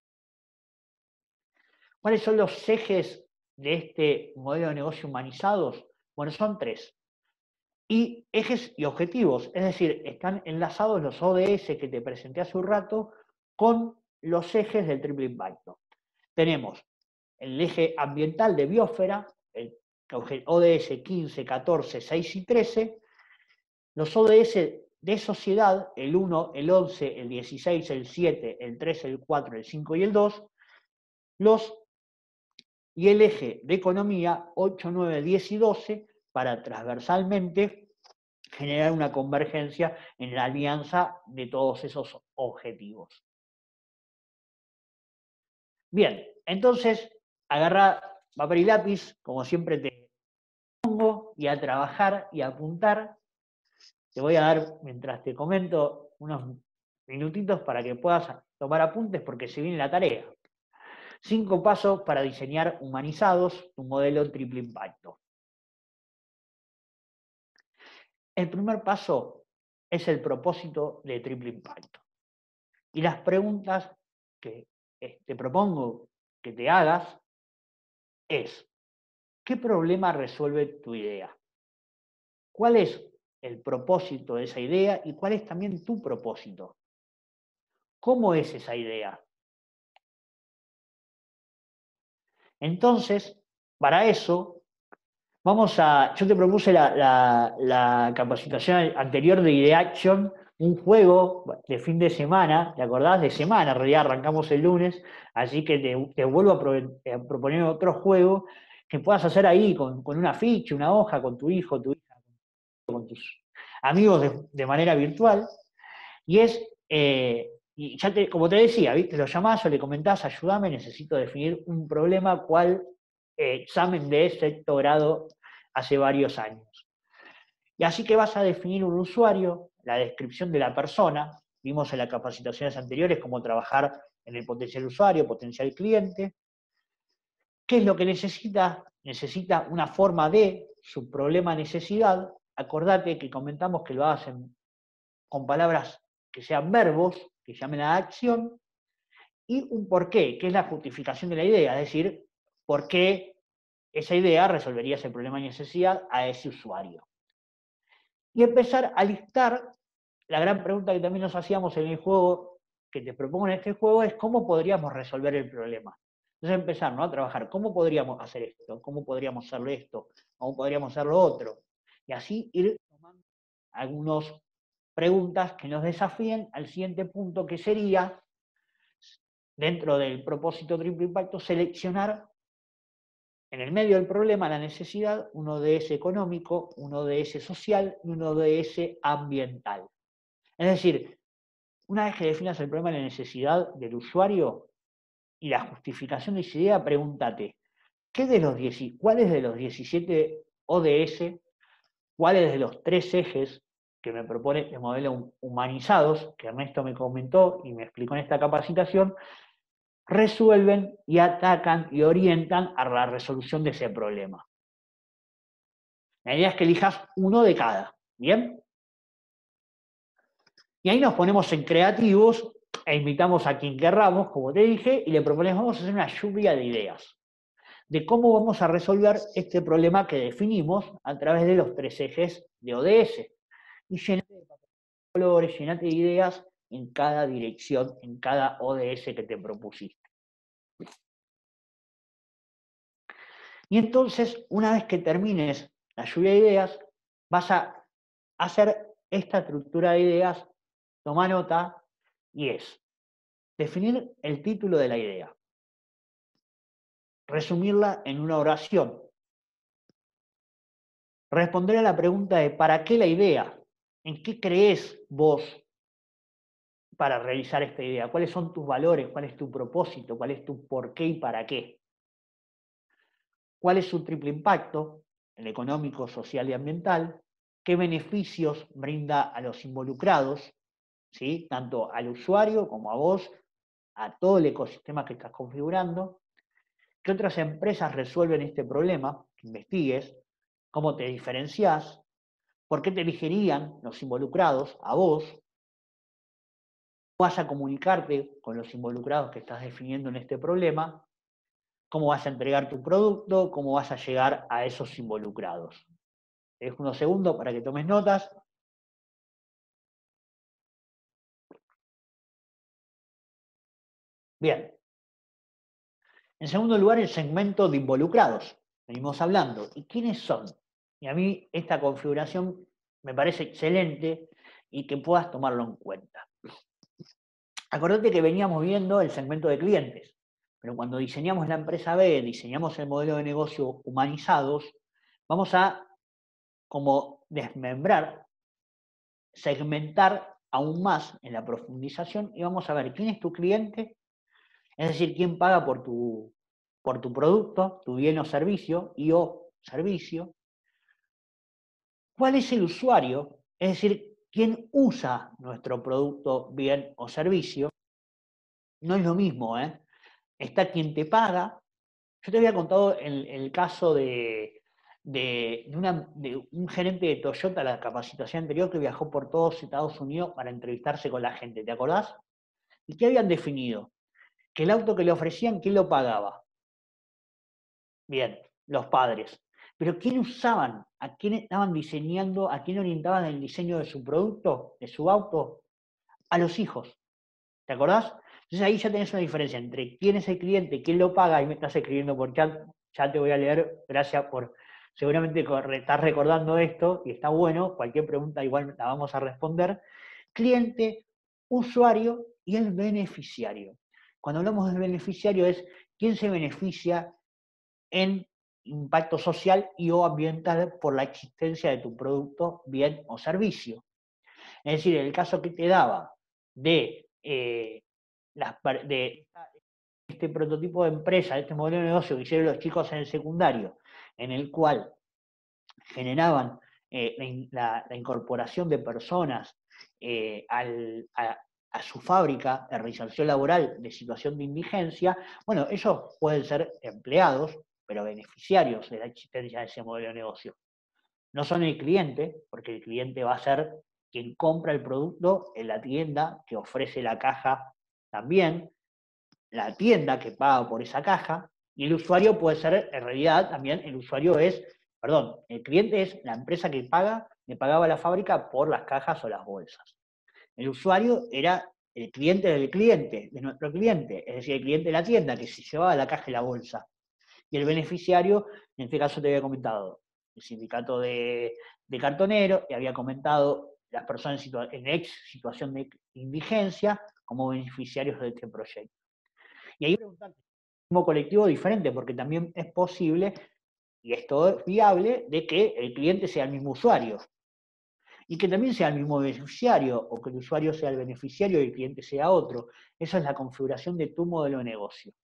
¿Cuáles son los ejes de este modelo de negocio humanizados? Bueno, son 3. Y ejes y objetivos, es decir, están enlazados los ODS que te presenté hace un rato con los ejes del triple impacto. Tenemos el eje ambiental de biosfera, el ODS 15, 14, 6 y 13, los ODS de sociedad, el 1, el 11, el 16, el 7, el 3, el 4, el 5 y el 2, y el eje de economía 8, 9, 10 y 12 para transversalmente generar una convergencia en la alianza de todos esos objetivos. Bien, entonces agarra papel y lápiz, como siempre te pongo, y a trabajar y a apuntar. Te voy a dar, mientras te comento, unos minutitos para que puedas tomar apuntes porque se viene la tarea. 5 pasos para diseñar humanizados tu modelo triple impacto. El primer paso es el propósito de triple impacto. Y las preguntas que te propongo que te hagas es, ¿qué problema resuelve tu idea? ¿Cuál es el propósito de esa idea y cuál es también tu propósito? ¿Cómo es esa idea? Entonces, para eso, yo te propuse la capacitación anterior de Ideaction, un juego de fin de semana, ¿te acordás? De semana, en realidad arrancamos el lunes, así que te vuelvo a proponer otro juego que puedas hacer ahí con una ficha, una hoja, con tu hijo, tu hija, con tus amigos de manera virtual, y es, y ya como te decía, ¿viste? Lo llamás o le comentás, ayúdame, necesito definir un problema, cuál examen de sexto grado hace varios años. Y así que vas a definir un usuario, la descripción de la persona, vimos en las capacitaciones anteriores cómo trabajar en el potencial usuario, potencial cliente. ¿Qué es lo que necesita? Necesita una forma de su problema-necesidad. Acordate que comentamos que lo hacen con palabras que sean verbos, que llamen a la acción, y un porqué, que es la justificación de la idea, es decir, por qué esa idea resolvería ese problema y necesidad a ese usuario. Y empezar a listar, la gran pregunta que también nos hacíamos en el juego, que te propongo en este juego, es cómo podríamos resolver el problema. Entonces empezar, ¿no?, a trabajar, ¿cómo podríamos hacer esto? ¿Cómo podríamos hacerlo esto? ¿Cómo podríamos hacer lo otro? Y así ir tomando algunas preguntas que nos desafíen al siguiente punto, que sería, dentro del propósito triple impacto, seleccionar en el medio del problema la necesidad, uno de ese económico, uno de ese social y uno de ese ambiental. Es decir, una vez que definas el problema de la necesidad del usuario y la justificación de esa idea, pregúntate, ¿cuáles de los 17 ODS, cuáles de los 3 ejes que me propone el modelo humanizados, que Ernesto me comentó y me explicó en esta capacitación, resuelven y atacan y orientan a la resolución de ese problema? La idea es que elijas uno de cada, ¿bien? Y ahí nos ponemos en creativos e invitamos a quien querramos, como te dije, y le proponemos, vamos a hacer una lluvia de ideas de cómo vamos a resolver este problema que definimos a través de los 3 ejes de ODS. Y llenate de colores, llenate de ideas en cada dirección, en cada ODS que te propusiste. Y entonces, una vez que termines la lluvia de ideas, vas a hacer esta estructura de ideas, toma nota, y es definir el título de la idea, resumirla en una oración, responder a la pregunta de ¿para qué la idea? ¿En qué crees vos para realizar esta idea? ¿Cuáles son tus valores? ¿Cuál es tu propósito? ¿Cuál es tu por qué y para qué? ¿Cuál es su triple impacto? El económico, social y ambiental. ¿Qué beneficios brinda a los involucrados? ¿Sí? Tanto al usuario como a vos, a todo el ecosistema que estás configurando. ¿Qué otras empresas resuelven este problema? Que investigues. ¿Cómo te diferenciás? ¿Por qué te elegirían los involucrados a vos? ¿Cómo vas a comunicarte con los involucrados que estás definiendo en este problema? ¿Cómo vas a entregar tu producto? ¿Cómo vas a llegar a esos involucrados? Te dejo unos segundos para que tomes notas. Bien. En segundo lugar, el segmento de involucrados. Venimos hablando. ¿Y quiénes son? Y a mí esta configuración me parece excelente y que puedas tomarlo en cuenta. Acordate que veníamos viendo el segmento de clientes, pero cuando diseñamos la empresa B, diseñamos el modelo de negocio humanizados, vamos a como desmembrar, segmentar aún más en la profundización y vamos a ver quién es tu cliente, es decir, quién paga por tu producto, tu bien o servicio, cuál es el usuario, es decir, quién usa nuestro producto, bien o servicio. No es lo mismo, ¿eh? Está quien te paga. Yo te había contado el caso de un gerente de Toyota, la capacitación anterior, que viajó por todos Estados Unidos para entrevistarse con la gente, ¿te acordás? ¿Y qué habían definido? Que el auto que le ofrecían, ¿quién lo pagaba? Bien, los padres. Pero ¿quién usaban? ¿A quién estaban diseñando? ¿A quién orientaban el diseño de su producto, de su auto? A los hijos. ¿Te acordás? Entonces ahí ya tenés una diferencia entre quién es el cliente, quién lo paga, y me estás escribiendo por chat, ya te voy a leer, gracias por, seguramente estás recordando esto, y está bueno, cualquier pregunta igual la vamos a responder, cliente, usuario y el beneficiario. Cuando hablamos del beneficiario es quién se beneficia en impacto social y o ambiental por la existencia de tu producto, bien o servicio. Es decir, el caso que te daba de, de este prototipo de empresa, este modelo de negocio que hicieron los chicos en el secundario, en el cual generaban la incorporación de personas a su fábrica de reinserción laboral de situación de indigencia, bueno, ellos pueden ser empleados, pero beneficiarios de la existencia de ese modelo de negocio. No son el cliente, porque el cliente va a ser quien compra el producto en la tienda que ofrece la caja también, la tienda que paga por esa caja, y el usuario puede ser, en realidad, también el usuario es, perdón, el cliente es la empresa que le pagaba a la fábrica por las cajas o las bolsas. El usuario era el cliente del cliente, de nuestro cliente, es decir, el cliente de la tienda que se llevaba la caja y la bolsa. Y el beneficiario, en este caso te había comentado, el sindicato de cartoneros, te había comentado las personas en ex situación de indigencia como beneficiarios de este proyecto. Y ahí preguntarte, un colectivo diferente, porque también es posible, y esto es viable, de que el cliente sea el mismo usuario. Y que también sea el mismo beneficiario, o que el usuario sea el beneficiario y el cliente sea otro. Esa es la configuración de tu modelo de negocio.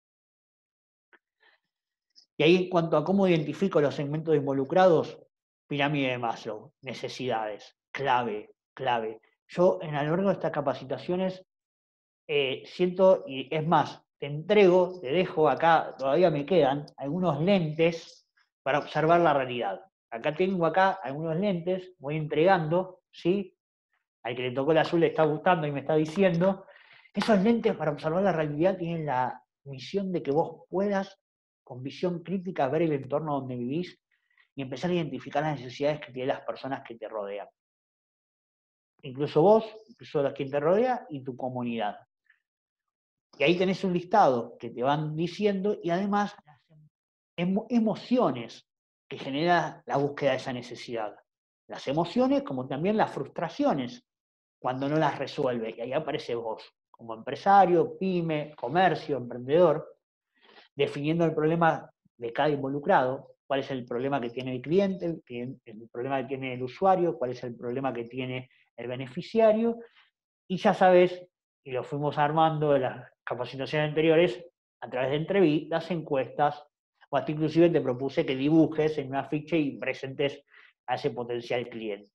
Y ahí, en cuanto a cómo identifico los segmentos involucrados, pirámide de Maslow, necesidades, clave. Yo, a lo largo de estas capacitaciones, siento, y es más, te entrego, te dejo acá, todavía me quedan algunos lentes para observar la realidad. Acá tengo algunos lentes, voy entregando, ¿sí? Al que le tocó el azul le está gustando y me está diciendo. Esos lentes para observar la realidad tienen la misión de que vos puedas, con visión crítica, ver el entorno donde vivís y empezar a identificar las necesidades que tienen las personas que te rodean. Incluso vos, incluso las que te rodea y tu comunidad. Y ahí tenés un listado que te van diciendo y además emociones que genera la búsqueda de esa necesidad. Las emociones como también las frustraciones cuando no las resuelve. Y ahí aparece vos, como empresario, pyme, comercio, emprendedor, definiendo el problema de cada involucrado, cuál es el problema que tiene el cliente, el problema que tiene el usuario, cuál es el problema que tiene el beneficiario, y ya sabes, y lo fuimos armando en las capacitaciones anteriores, a través de entrevistas, encuestas, o hasta inclusive te propuse que dibujes en una ficha y presentes a ese potencial cliente.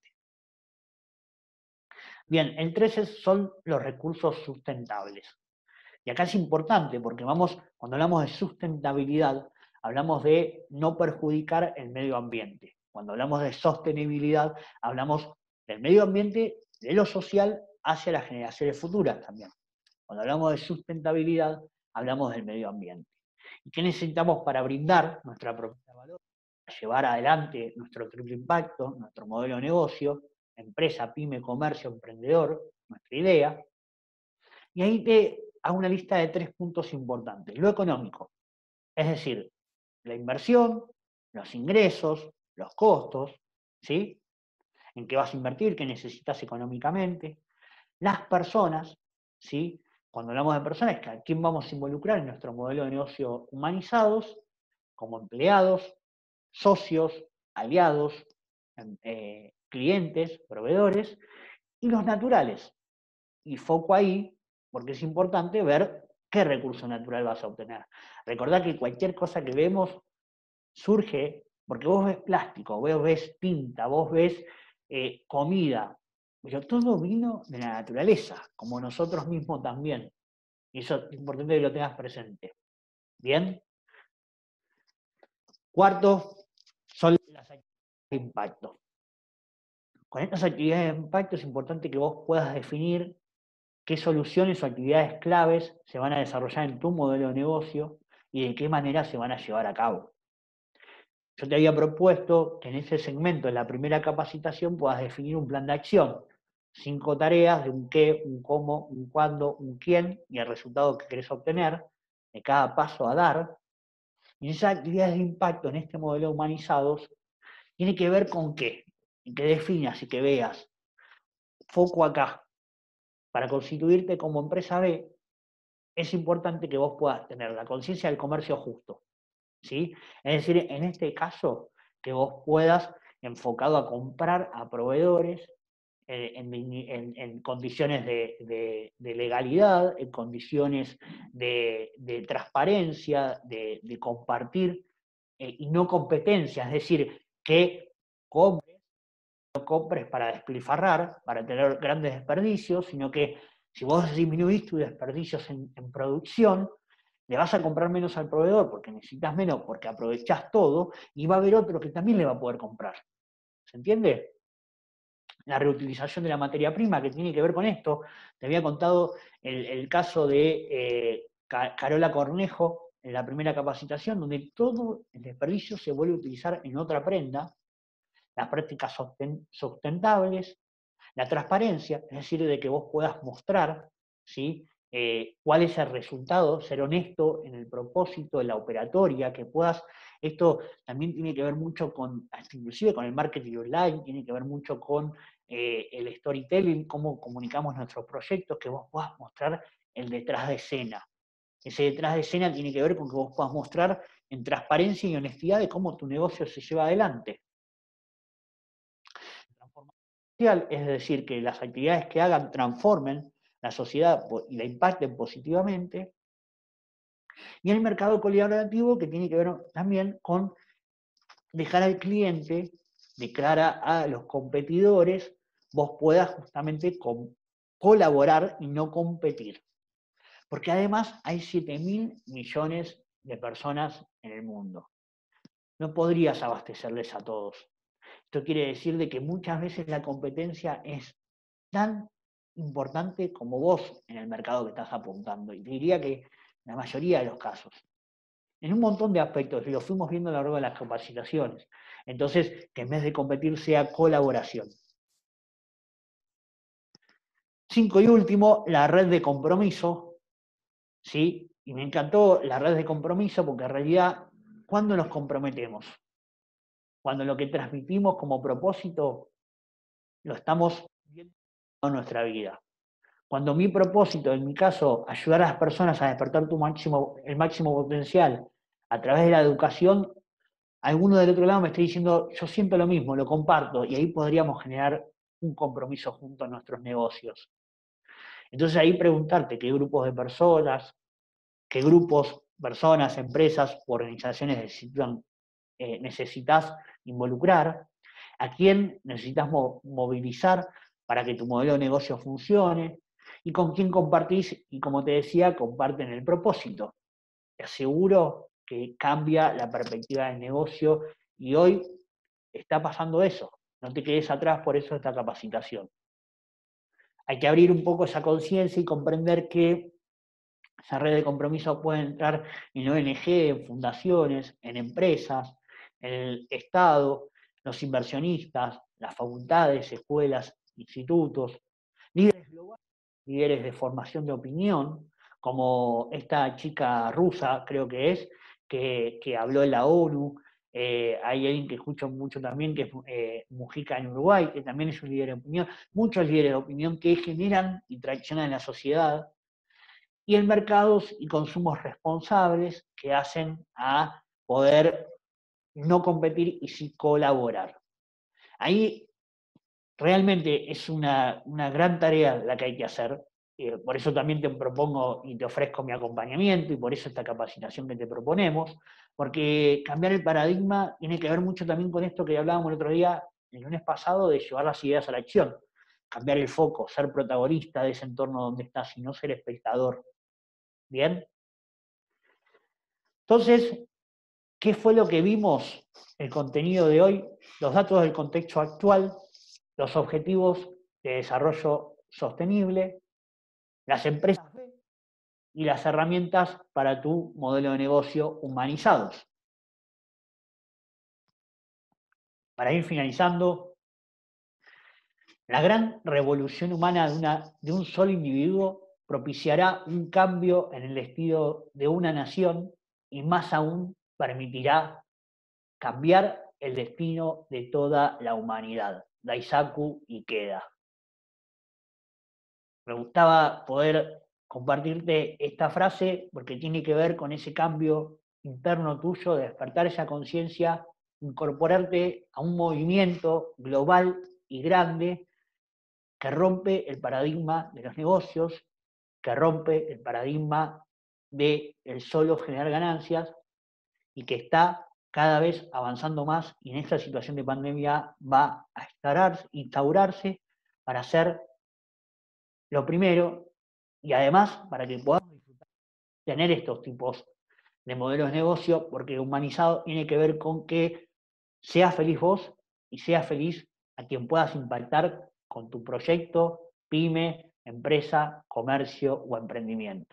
Bien, el 13 son los recursos sustentables. Y acá es importante porque cuando hablamos de sustentabilidad, hablamos de no perjudicar el medio ambiente. Cuando hablamos de sostenibilidad, hablamos del medio ambiente, de lo social, hacia las generaciones futuras también. Cuando hablamos de sustentabilidad, hablamos del medio ambiente. ¿Y qué necesitamos para brindar nuestra propuesta de valor, para llevar adelante nuestro triple impacto, nuestro modelo de negocio, empresa, pyme, comercio, emprendedor, nuestra idea? Y ahí te hago una lista de 3 puntos importantes. Lo económico, es decir, la inversión, los ingresos, los costos, ¿sí? En qué vas a invertir, qué necesitas económicamente. Las personas, ¿sí? Cuando hablamos de personas, ¿a quién vamos a involucrar en nuestro modelo de negocio humanizados? Como empleados, socios, aliados, clientes, proveedores, y los naturales. Y foco ahí, porque es importante ver qué recurso natural vas a obtener. Recordad que cualquier cosa que vemos surge porque vos ves plástico, vos ves tinta, vos ves comida, pero todo vino de la naturaleza, como nosotros mismos también. Y eso es importante que lo tengas presente. ¿Bien? Cuarto, son las actividades de impacto. Con estas actividades de impacto es importante que vos puedas definir qué soluciones o actividades claves se van a desarrollar en tu modelo de negocio y de qué manera se van a llevar a cabo. Yo te había propuesto que en ese segmento, en la primera capacitación, puedas definir un plan de acción. 5 tareas de un qué, un cómo, un cuándo, un quién y el resultado que querés obtener, de cada paso a dar. Y esas actividades de impacto en este modelo humanizados tiene que ver con qué. Y que definas y que veas. Foco acá. para constituirte como empresa B, es importante que vos puedas tener la conciencia del comercio justo, ¿sí? Es decir, en este caso, que vos puedas, enfocado a comprar a proveedores en condiciones de legalidad, en condiciones de transparencia, de compartir y no competencia, es decir, que compres, no compres para despilfarrar, para tener grandes desperdicios, sino que si vos disminuís tus desperdicios en producción, le vas a comprar menos al proveedor porque necesitas menos, porque aprovechás todo, y va a haber otro que también le va a poder comprar. ¿Se entiende? La reutilización de la materia prima que tiene que ver con esto. Te había contado el caso de Carola Cornejo en la primera capacitación, donde todo el desperdicio se vuelve a utilizar en otra prenda, las prácticas sustentables, la transparencia, es decir, de que vos puedas mostrar, ¿sí? Cuál es el resultado, ser honesto en el propósito, en la operatoria, que puedas, esto también tiene que ver mucho con, hasta inclusive con el marketing online, tiene que ver mucho con el storytelling, cómo comunicamos nuestros proyectos, que vos puedas mostrar el detrás de escena. Ese detrás de escena tiene que ver con que vos puedas mostrar en transparencia y honestidad de cómo tu negocio se lleva adelante. Es decir, que las actividades que hagan transformen la sociedad y la impacten positivamente. Y el mercado colaborativo, que tiene que ver también con dejar al cliente, de cara a los competidores, vos puedas justamente colaborar y no competir. Porque además hay 7.000 millones de personas en el mundo. No podrías abastecerles a todos. Esto quiere decir de que muchas veces la competencia es tan importante como vos en el mercado que estás apuntando. Y te diría que la mayoría de los casos. En un montón de aspectos, y lo fuimos viendo a lo largo de las capacitaciones. Entonces, que en vez de competir sea colaboración. 5 y último, la red de compromiso. ¿Sí? Y me encantó la red de compromiso porque en realidad, ¿cuándo nos comprometemos? Cuando lo que transmitimos como propósito lo estamos viendo en nuestra vida. Cuando mi propósito, en mi caso, ayudar a las personas a despertar el máximo potencial a través de la educación, alguno del otro lado me está diciendo, yo siento lo mismo, lo comparto, y ahí podríamos generar un compromiso junto a nuestros negocios. Entonces ahí preguntarte qué grupos de personas, qué grupos, personas, empresas o organizaciones necesitas involucrar, a quién necesitas movilizar para que tu modelo de negocio funcione, y con quién compartís, y como te decía, comparten el propósito. Te aseguro que cambia la perspectiva del negocio y hoy está pasando eso. No te quedes atrás, por eso esta capacitación. Hay que abrir un poco esa conciencia y comprender que esa red de compromiso puede entrar en ONG, en fundaciones, en empresas, en el Estado, los inversionistas, las facultades, escuelas, institutos, líderes globales, líderes de formación de opinión, como esta chica rusa, creo que es, que habló en la ONU. Hay alguien que escucho mucho también, que es Mujica en Uruguay, que también es un líder de opinión. Muchos líderes de opinión que generan y traicionan la sociedad. Y en mercados y consumos responsables que hacen a poder no competir y sí colaborar. Ahí realmente es una gran tarea la que hay que hacer. Por eso también te propongo y te ofrezco mi acompañamiento y por eso esta capacitación que te proponemos, porque cambiar el paradigma tiene que ver mucho también con esto que hablábamos el otro día, el lunes pasado, de llevar las ideas a la acción, cambiar el foco, ser protagonista de ese entorno donde estás y no ser espectador. ¿Bien? Entonces, ¿qué fue lo que vimos? El contenido de hoy, los datos del contexto actual, los objetivos de desarrollo sostenible, las empresas y las herramientas para tu modelo de negocio humanizados. Para ir finalizando, la gran revolución humana de un solo individuo propiciará un cambio en el destino de una nación y más aún permitirá cambiar el destino de toda la humanidad. Daisaku Ikeda. me gustaba poder compartirte esta frase porque tiene que ver con ese cambio interno tuyo, de despertar esa conciencia, incorporarte a un movimiento global y grande que rompe el paradigma de los negocios, que rompe el paradigma de el solo generar ganancias y que está cada vez avanzando más y en esta situación de pandemia va a instaurarse para ser lo primero y además para que podamos tener estos tipos de modelos de negocio, porque humanizado tiene que ver con que seas feliz vos y seas feliz a quien puedas impactar con tu proyecto, pyme, empresa, comercio o emprendimiento.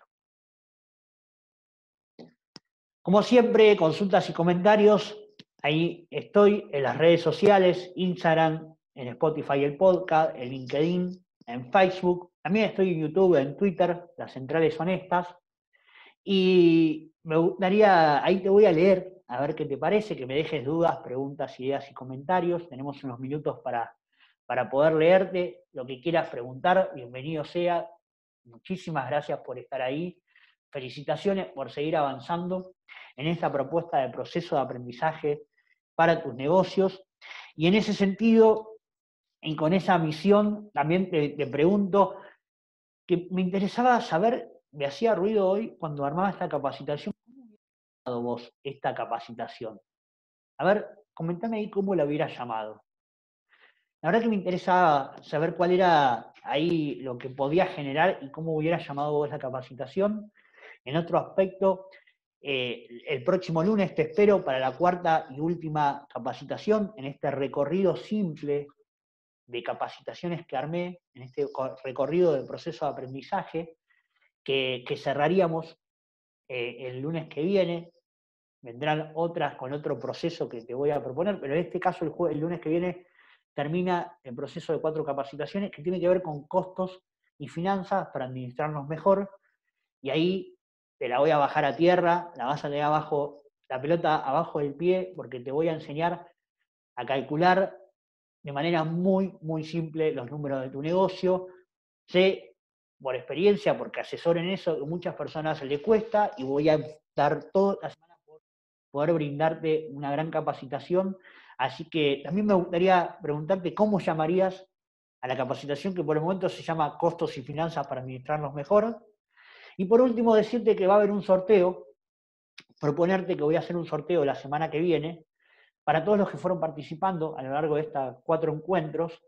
Como siempre, consultas y comentarios, ahí estoy en las redes sociales, Instagram, en Spotify el podcast, en LinkedIn, en Facebook, también estoy en YouTube, en Twitter, las centrales son estas, y me gustaría, ahí te voy a leer, a ver qué te parece, que me dejes dudas, preguntas, ideas y comentarios, tenemos unos minutos para poder leerte, lo que quieras preguntar, bienvenido sea, muchísimas gracias por estar ahí, felicitaciones por seguir avanzando en esta propuesta de proceso de aprendizaje para tus negocios. Y en ese sentido, y con esa misión, también te pregunto, que me interesaba saber, me hacía ruido hoy cuando armaba esta capacitación, ¿cómo hubieras llamado vos esta capacitación? A ver, comentame ahí cómo la hubieras llamado. La verdad que me interesa saber cuál era ahí lo que podía generar y cómo hubieras llamado vos la capacitación. En otro aspecto, el próximo lunes te espero para la cuarta y última capacitación en este recorrido simple de capacitaciones que armé, en este recorrido del proceso de aprendizaje, que cerraríamos el lunes que viene. Vendrán otras con otro proceso que te voy a proponer, pero en este caso el lunes que viene termina el proceso de 4 capacitaciones que tiene que ver con costos y finanzas para administrarnos mejor, y ahí te la voy a bajar a tierra, la vas a tener abajo, la pelota abajo del pie, porque te voy a enseñar a calcular de manera muy, muy simple los números de tu negocio. Sé por experiencia, porque asesoro en eso, que a muchas personas les cuesta y voy a dar toda la semana por poder brindarte una gran capacitación. Así que también me gustaría preguntarte cómo llamarías a la capacitación que por el momento se llama Costos y Finanzas para Administrarnos Mejor. Y por último, decirte que va a haber un sorteo, proponerte que voy a hacer un sorteo la semana que viene para todos los que fueron participando a lo largo de estos 4 encuentros.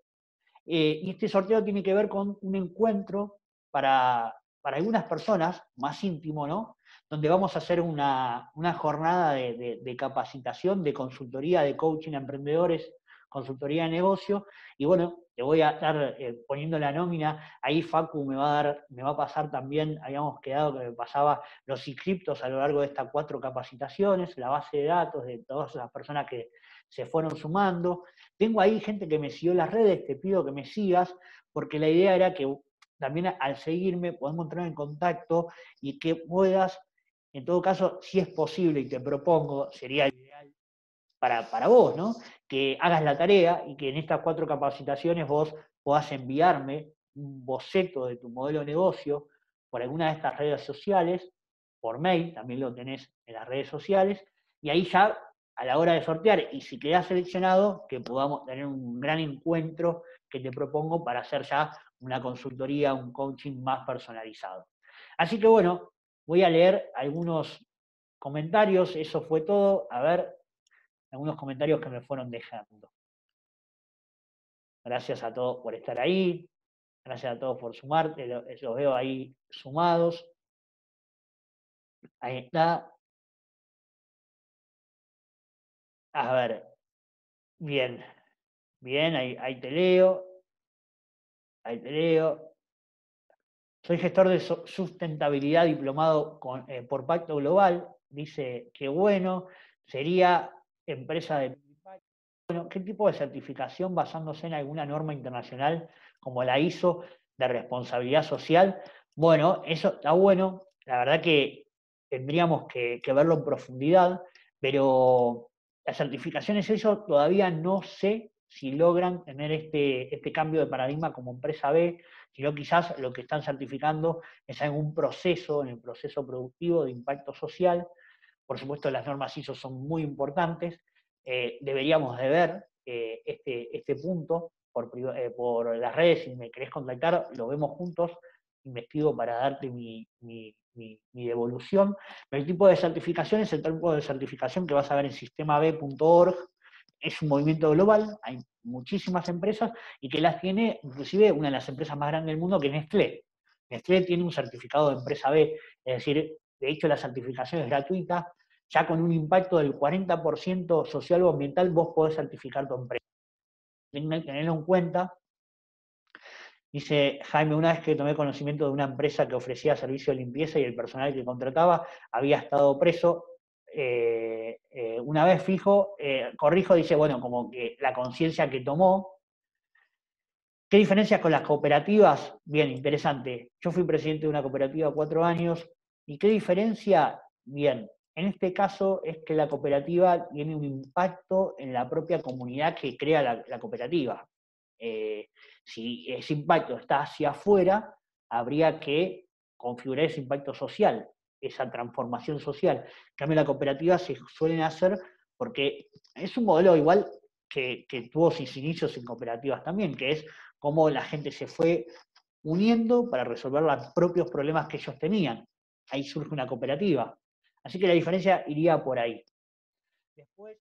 Y este sorteo tiene que ver con un encuentro para algunas personas, más íntimo, ¿no? Donde vamos a hacer una jornada de capacitación, de consultoría, de coaching a emprendedores, consultoría de negocio, y bueno, te voy a estar poniendo la nómina, ahí Facu me va a pasar también, habíamos quedado que me pasaba los inscriptos a lo largo de estas 4 capacitaciones, la base de datos de todas las personas que se fueron sumando. Tengo ahí gente que me siguió en las redes, te pido que me sigas, porque la idea era que también al seguirme podemos entrar en contacto y que puedas, en todo caso, si es posible, y te propongo, sería ideal para vos, ¿no? Que hagas la tarea y que en estas 4 capacitaciones vos podás enviarme un boceto de tu modelo de negocio por alguna de estas redes sociales, por mail, también lo tenés en las redes sociales, y ahí ya a la hora de sortear, y si quedás seleccionado, que podamos tener un gran encuentro que te propongo para hacer ya una consultoría, un coaching más personalizado. Así que bueno, voy a leer algunos comentarios, eso fue todo. A ver, algunos comentarios que me fueron dejando. Gracias a todos por estar ahí, gracias a todos por sumarte, los veo ahí sumados. Ahí está. A ver, bien, bien, ahí te leo, ahí te leo. Soy gestor de sustentabilidad diplomado por Pacto Global, dice que bueno, sería empresa de... Bueno, ¿qué tipo de certificación basándose en alguna norma internacional como la ISO de responsabilidad social? Bueno, eso está bueno. La verdad que tendríamos que verlo en profundidad, pero las certificaciones eso todavía no sé si logran tener este cambio de paradigma como empresa B, sino quizás lo que están certificando es algún proceso, en el proceso productivo de impacto social. Por supuesto, las normas ISO son muy importantes. Deberíamos de ver este punto por las redes. Si me querés contactar, lo vemos juntos. Investigo para darte mi devolución. El tipo de certificación es el tipo de certificación que vas a ver en sistemab.org. Es un movimiento global, hay muchísimas empresas y que las tiene, inclusive una de las empresas más grandes del mundo, que es Nestlé. Nestlé tiene un certificado de empresa B, es decir, de hecho la certificación es gratuita, ya con un impacto del 40% social o ambiental vos podés certificar tu empresa. Tienen que tenerlo en cuenta. Dice Jaime, una vez que tomé conocimiento de una empresa que ofrecía servicio de limpieza y el personal que contrataba había estado preso, una vez fijo, corrijo, dice, bueno, como que la conciencia que tomó. ¿Qué diferencias con las cooperativas? Bien, interesante. Yo fui presidente de una cooperativa 4 años, ¿y qué diferencia? Bien, en este caso es que la cooperativa tiene un impacto en la propia comunidad que crea la cooperativa. Si ese impacto está hacia afuera, habría que configurar ese impacto social, esa transformación social. En cambio, la cooperativa se suelen hacer porque es un modelo igual que tuvo sus inicios en cooperativas también, que es cómo la gente se fue uniendo para resolver los propios problemas que ellos tenían. Ahí surge una cooperativa. Así que la diferencia iría por ahí. Después,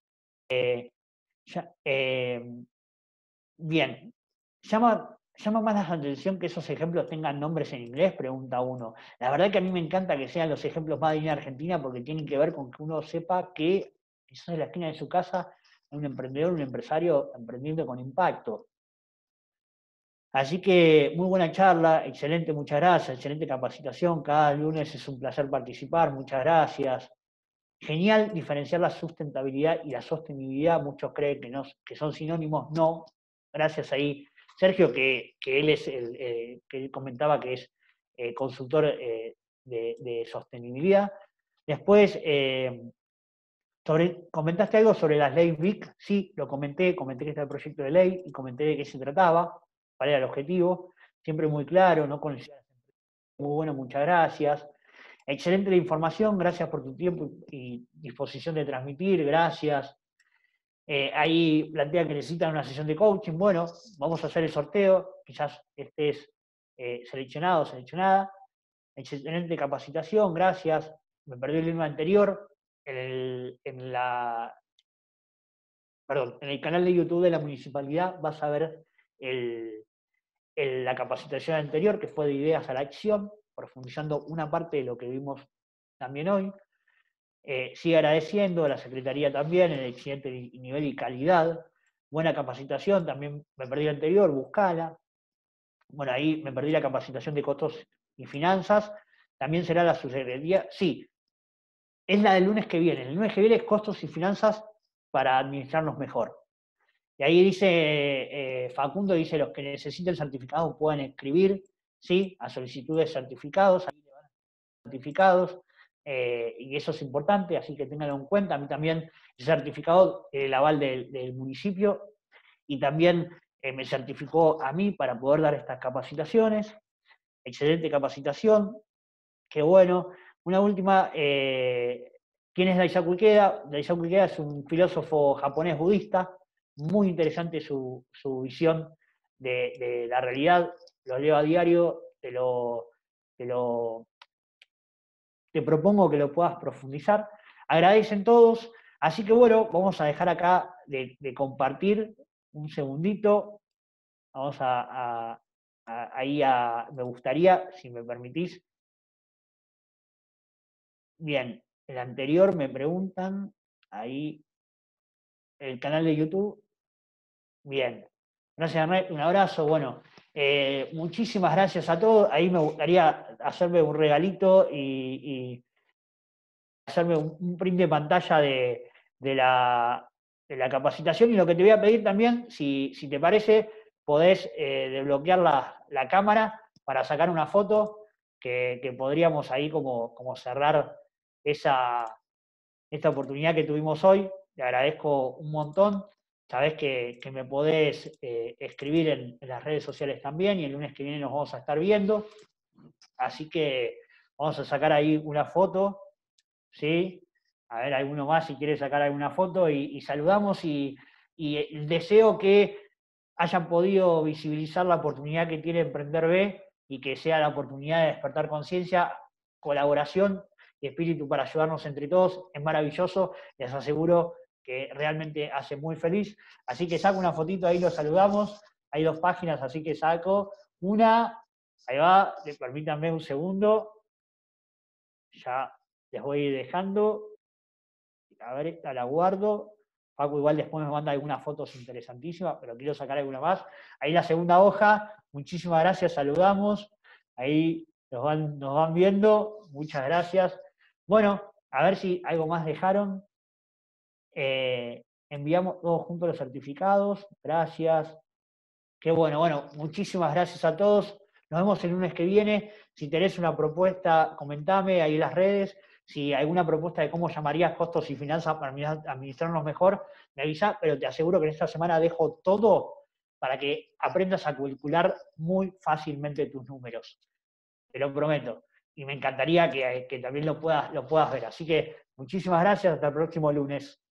bien, llama más la atención que esos ejemplos tengan nombres en inglés, pregunta uno. La verdad que a mí me encanta que sean los ejemplos más de Argentina porque tienen que ver con que uno sepa que quizás en la esquina de su casa hay un emprendedor, un empresario emprendiendo con impacto. Así que muy buena charla, excelente, muchas gracias, excelente capacitación, cada lunes es un placer participar, muchas gracias. Genial diferenciar la sustentabilidad y la sostenibilidad, muchos creen que son sinónimos, no. Gracias ahí, Sergio, que él es que él comentaba que es consultor de sostenibilidad. Después, comentaste algo sobre las leyes BIC, sí, lo comenté que está el proyecto de ley y comenté de qué se trataba, cuál era el objetivo, siempre muy claro, no conocía las empresas. Muy bueno, muchas gracias. Excelente la información, gracias por tu tiempo y disposición de transmitir, gracias. Ahí plantea que necesitan una sesión de coaching, bueno, vamos a hacer el sorteo, quizás estés seleccionado o seleccionada. Excelente capacitación, gracias. Me perdí el libro anterior, en el canal de YouTube de la municipalidad vas a ver la capacitación anterior, que fue de ideas a la acción, profundizando una parte de lo que vimos también hoy. Sigue agradeciendo a la Secretaría también el excelente nivel y calidad. Buena capacitación, también me perdí la anterior, buscala. Bueno, ahí me perdí la capacitación de costos y finanzas. También será la subsecretaría. Sí, es la del lunes que viene. El lunes que viene es costos y finanzas para administrarnos mejor. Y ahí dice, Facundo dice, los que necesiten certificado pueden escribir, ¿sí? A solicitud de certificados, ahí le van a certificados, y eso es importante, así que ténganlo en cuenta. A mí también el certificado, el aval del municipio, y también me certificó a mí para poder dar estas capacitaciones. Excelente capacitación, qué bueno. Una última, ¿quién es Daisaku Ikeda? Daisaku Ikeda es un filósofo japonés budista, muy interesante su visión de la realidad, lo leo a diario, te propongo que lo puedas profundizar. Agradecen todos, así que bueno, vamos a dejar acá de compartir un segundito, vamos me gustaría, si me permitís. Bien, el anterior me preguntan, ahí, el canal de YouTube. Bien, gracias, Arnett, un abrazo. Bueno, muchísimas gracias a todos. Ahí me gustaría hacerme un regalito y hacerme un print de pantalla de la capacitación. Y lo que te voy a pedir también, si te parece, podés desbloquear la cámara para sacar una foto que podríamos ahí como cerrar esta oportunidad que tuvimos hoy. Te agradezco un montón. sabés que me podés escribir en las redes sociales también, y el lunes que viene nos vamos a estar viendo. Así que vamos a sacar ahí una foto, ¿sí? A ver, alguno más si quiere sacar alguna foto, y saludamos, y deseo que hayan podido visibilizar la oportunidad que tiene Emprender B, y que sea la oportunidad de despertar conciencia, colaboración y espíritu para ayudarnos entre todos. Es maravilloso, les aseguro que realmente hace muy feliz. Así que saco una fotito, ahí lo saludamos. Hay 2 páginas, así que saco una. Ahí va, permítanme un segundo. Ya les voy a ir dejando. A ver, esta la guardo. Paco igual después me manda algunas fotos interesantísimas, pero quiero sacar alguna más. Ahí la segunda hoja. Muchísimas gracias, saludamos. Ahí nos van viendo. Muchas gracias. Bueno, a ver si algo más dejaron. Enviamos todos juntos los certificados. Gracias. Qué bueno, muchísimas gracias a todos. Nos vemos el lunes que viene. Si tenés una propuesta, comentame ahí en las redes. Si hay alguna propuesta de cómo llamarías costos y finanzas para administrarnos mejor, me avisa, pero te aseguro que en esta semana dejo todo para que aprendas a calcular muy fácilmente tus números. Te lo prometo. Y me encantaría que también lo puedas ver. Así que muchísimas gracias. Hasta el próximo lunes.